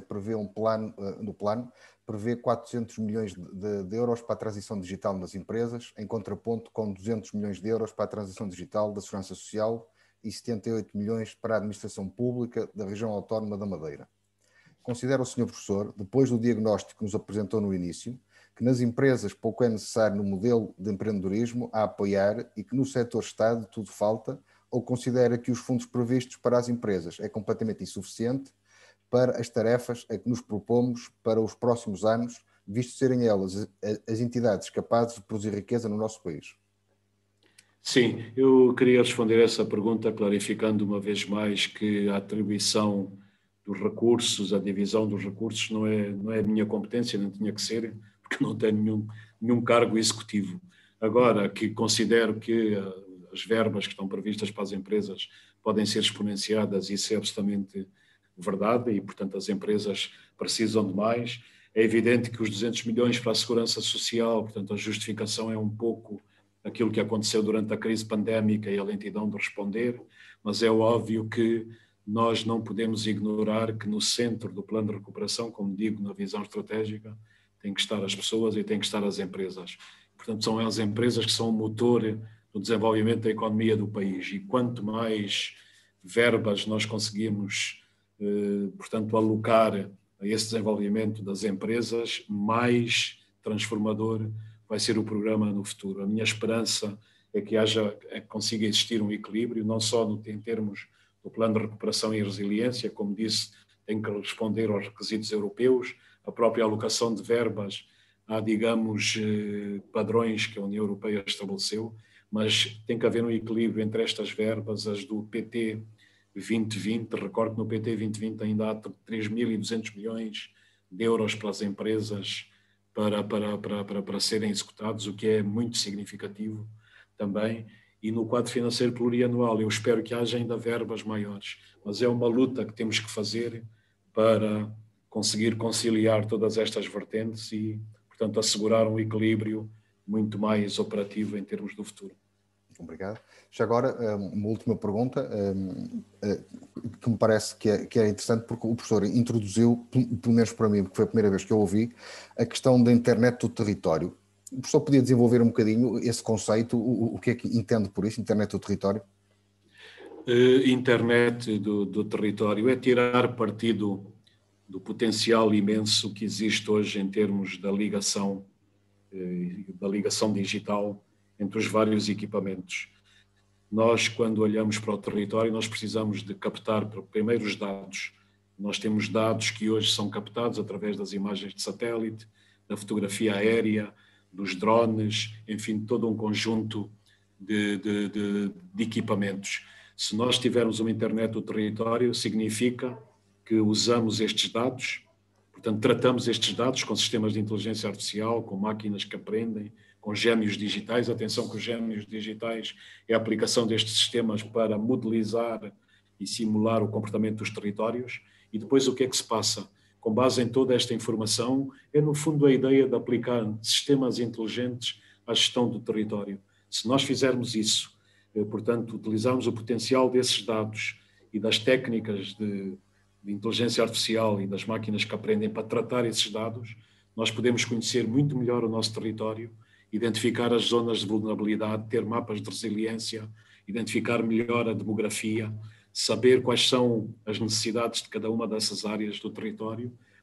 no plano prevê 400 milhões de euros para a transição digital nas empresas, em contraponto com 200 milhões de euros para a transição digital da Segurança Social e 78 milhões para a administração pública da região autónoma da Madeira. Considera o Sr. Professor, depois do diagnóstico que nos apresentou no início, que nas empresas pouco é necessário no modelo de empreendedorismo a apoiar e que no setor Estado tudo falta, ou considera que os fundos previstos para as empresas é completamente insuficiente para as tarefas a que nos propomos para os próximos anos, visto serem elas as entidades capazes de produzir riqueza no nosso país? Sim, eu queria responder essa pergunta clarificando uma vez mais que a atribuição dos recursos, a divisão dos recursos não é a minha competência, não tinha que ser, porque não tenho nenhum cargo executivo. Agora, que considero que as verbas que estão previstas para as empresas podem ser exponenciadas, isso é absolutamente verdade e, portanto, as empresas precisam de mais. É evidente que os 200 milhões para a segurança social, portanto, a justificação é um pouco aquilo que aconteceu durante a crise pandémica e a lentidão de responder, mas é óbvio que nós não podemos ignorar que no centro do plano de recuperação, como digo, na visão estratégica, tem que estar as pessoas e tem que estar as empresas. Portanto, são as empresas que são o motor do desenvolvimento da economia do país, e quanto mais verbas nós conseguimos, portanto, alocar a esse desenvolvimento das empresas, mais transformador vai ser o programa no futuro. A minha esperança é que consiga existir um equilíbrio, não só em termos do plano de recuperação e resiliência, como disse, tem que responder aos requisitos europeus, a própria alocação de verbas, há, digamos, padrões que a União Europeia estabeleceu, mas tem que haver um equilíbrio entre estas verbas, as do PT 2020, recordo que no PT 2020 ainda há 3.200 milhões de euros para as empresas para serem executados, o que é muito significativo também. E no quadro financeiro plurianual eu espero que haja ainda verbas maiores, mas é uma luta que temos que fazer para conseguir conciliar todas estas vertentes e, portanto, assegurar um equilíbrio muito mais operativo em termos do futuro. Obrigado. Já agora, uma última pergunta, que me parece que é interessante, porque o professor introduziu, pelo menos para mim, porque foi a primeira vez que eu ouvi, a questão da internet do território. O professor podia desenvolver um bocadinho esse conceito, o que é que entende por isso, internet do território? Internet do território é tirar partido do potencial imenso que existe hoje em termos da ligação digital entre os vários equipamentos. Nós, quando olhamos para o território, nós precisamos de captar primeiro os dados. Nós temos dados que hoje são captados através das imagens de satélite, da fotografia aérea, dos drones, enfim, todo um conjunto de equipamentos. Se nós tivermos uma internet do território, significa que usamos estes dados, portanto, tratamos estes dados com sistemas de inteligência artificial, com máquinas que aprendem, com gêmeos digitais. Atenção que os gêmeos digitais é a aplicação destes sistemas para modelizar e simular o comportamento dos territórios. E depois o que é que se passa? Com base em toda esta informação, é no fundo a ideia de aplicar sistemas inteligentes à gestão do território. Se nós fizermos isso, portanto, utilizarmos o potencial desses dados e das técnicas de inteligência artificial e das máquinas que aprendem para tratar esses dados, nós podemos conhecer muito melhor o nosso território, identificar as zonas de vulnerabilidade, ter mapas de resiliência, identificar melhor a demografia, saber quais são as necessidades de cada uma dessas áreas do território,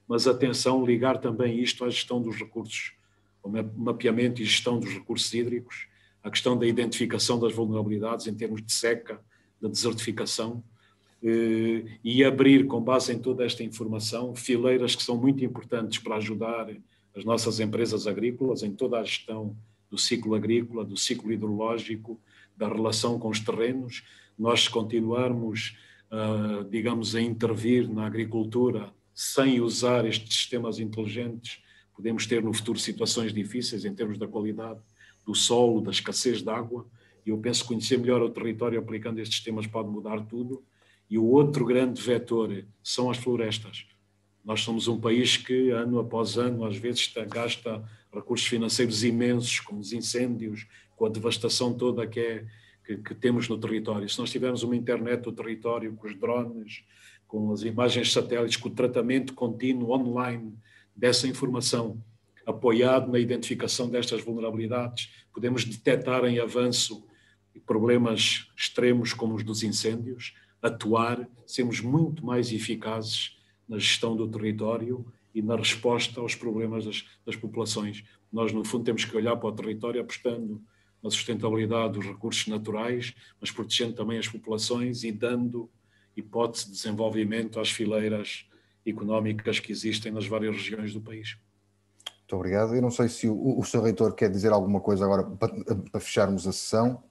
mas atenção, ligar também isto à gestão dos recursos, ao mapeamento e gestão dos recursos hídricos, à questão da identificação das vulnerabilidades em termos de seca, da desertificação, e abrir, com base em toda esta informação, fileiras que são muito importantes para ajudar as nossas empresas agrícolas em toda a gestão do ciclo agrícola, do ciclo hidrológico, da relação com os terrenos. Nós, se continuarmos, digamos, a intervir na agricultura sem usar estes sistemas inteligentes, podemos ter no futuro situações difíceis em termos da qualidade do solo, da escassez de água, e eu penso que conhecer melhor o território aplicando estes sistemas pode mudar tudo. E o outro grande vetor são as florestas. Nós somos um país que, ano após ano, às vezes gasta recursos financeiros imensos com os incêndios, com a devastação toda que temos no território. Se nós tivermos uma internet do território, com os drones, com as imagens satélites, com o tratamento contínuo online dessa informação, apoiado na identificação destas vulnerabilidades, podemos detectar em avanço problemas extremos como os dos incêndios, atuar, sermos muito mais eficazes na gestão do território e na resposta aos problemas das populações. Nós, no fundo, temos que olhar para o território apostando na sustentabilidade dos recursos naturais, mas protegendo também as populações e dando hipótese de desenvolvimento às fileiras económicas que existem nas várias regiões do país. Muito obrigado. Eu não sei se o Sr. Reitor quer dizer alguma coisa agora para fecharmos a sessão.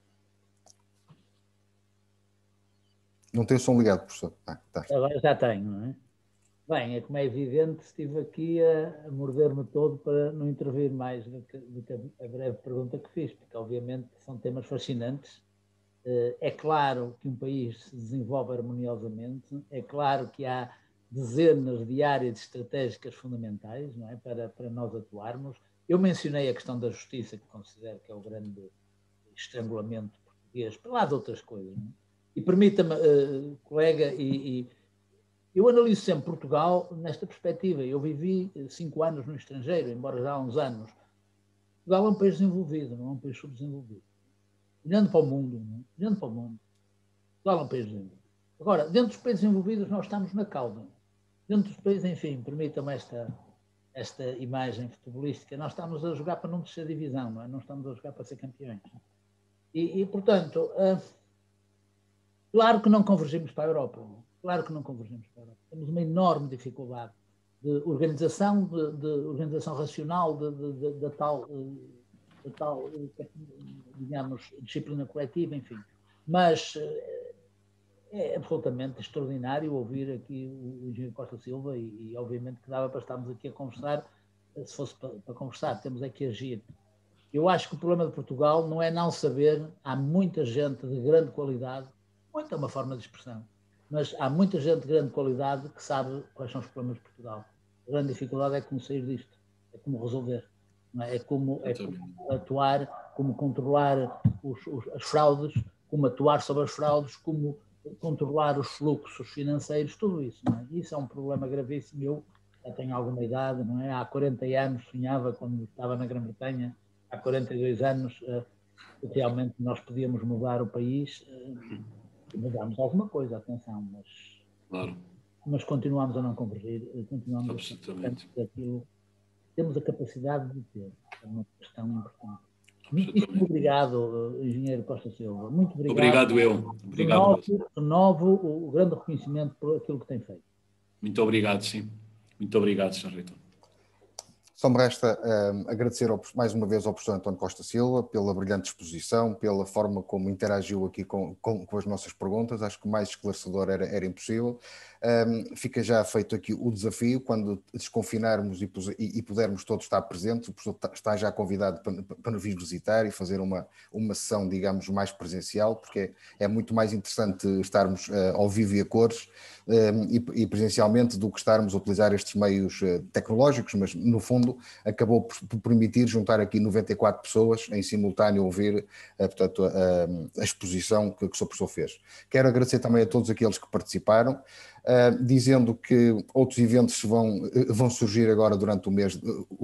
Não tem o som ligado, professor? Tá. Agora já tenho, não é? Bem, como é evidente, estive aqui a morder-me todo para não intervir mais do que a breve pergunta que fiz, porque obviamente são temas fascinantes. É claro que um país se desenvolve harmoniosamente, é claro que há dezenas de áreas estratégicas fundamentais, não é? para nós atuarmos. Eu mencionei a questão da justiça, que considero que é o grande estrangulamento português, para lá de outras coisas, não é? E permita-me, colega, eu analiso sempre Portugal nesta perspectiva. Eu vivi 5 anos no estrangeiro, embora já há uns anos. Portugal é um país desenvolvido, não é um país subdesenvolvido. Olhando para o mundo, não é? Olhando para o mundo, Portugal é um país desenvolvido. Agora, dentro dos países desenvolvidos, nós estamos na cauda. Dentro dos países, enfim, permitam-me esta imagem futebolística, nós estamos a jogar para não descer divisão, não é? Não estamos a jogar para ser campeões. Portanto... Claro que não convergimos para a Europa. Claro que não convergimos para a Europa. Temos uma enorme dificuldade de organização, de organização racional, da tal, digamos, disciplina coletiva, enfim. Mas é absolutamente extraordinário ouvir aqui o engenheiro Costa Silva e obviamente que dava para estarmos aqui a conversar, se fosse para conversar, temos é que agir. Eu acho que o problema de Portugal não é não saber, há muita gente de grande qualidade, muito é uma forma de expressão, mas há muita gente de grande qualidade que sabe quais são os problemas de Portugal. A grande dificuldade é como sair disto, é como resolver, não é? É como atuar, como controlar as fraudes, como atuar sobre as fraudes, como controlar os fluxos financeiros, tudo isso, não é? Isso é um problema gravíssimo. Eu já tenho alguma idade, não é? Há 40 anos sonhava, quando estava na Grã-Bretanha, há 42 anos, realmente nós podíamos mudar o país. Mudamos alguma coisa, atenção, mas continuamos a não convergir, continuamos absolutamente. Aquilo. Temos a capacidade de ter, é uma questão importante. Muito obrigado, engenheiro Costa Silva. Muito obrigado. Obrigado eu. Obrigado. Renovo o grande reconhecimento por aquilo que tem feito. Muito obrigado, sim. Muito obrigado, Sr. Reitor. Só me resta agradecer mais uma vez ao professor António Costa Silva pela brilhante exposição, pela forma como interagiu aqui com as nossas perguntas. Acho que mais esclarecedor era impossível. Fica já feito aqui o desafio, quando desconfinarmos e pudermos todos estar presentes, o professor está já convidado para nos vir visitar e fazer uma sessão, digamos, mais presencial, porque é muito mais interessante estarmos ao vivo e a cores e presencialmente do que estarmos a utilizar estes meios tecnológicos, mas no fundo acabou por permitir juntar aqui 94 pessoas em simultâneo a ouvir portanto, a exposição que o Sr. Professor fez. Quero agradecer também a todos aqueles que participaram, dizendo que outros eventos vão surgir agora durante o mês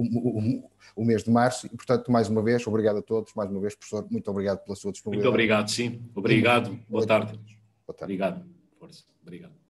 de março e, portanto, mais uma vez, obrigado a todos, mais uma vez, professor, muito obrigado pela sua disponibilidade. Muito obrigado, sim. Obrigado. Boa tarde. Boa tarde. Obrigado. Força. Obrigado.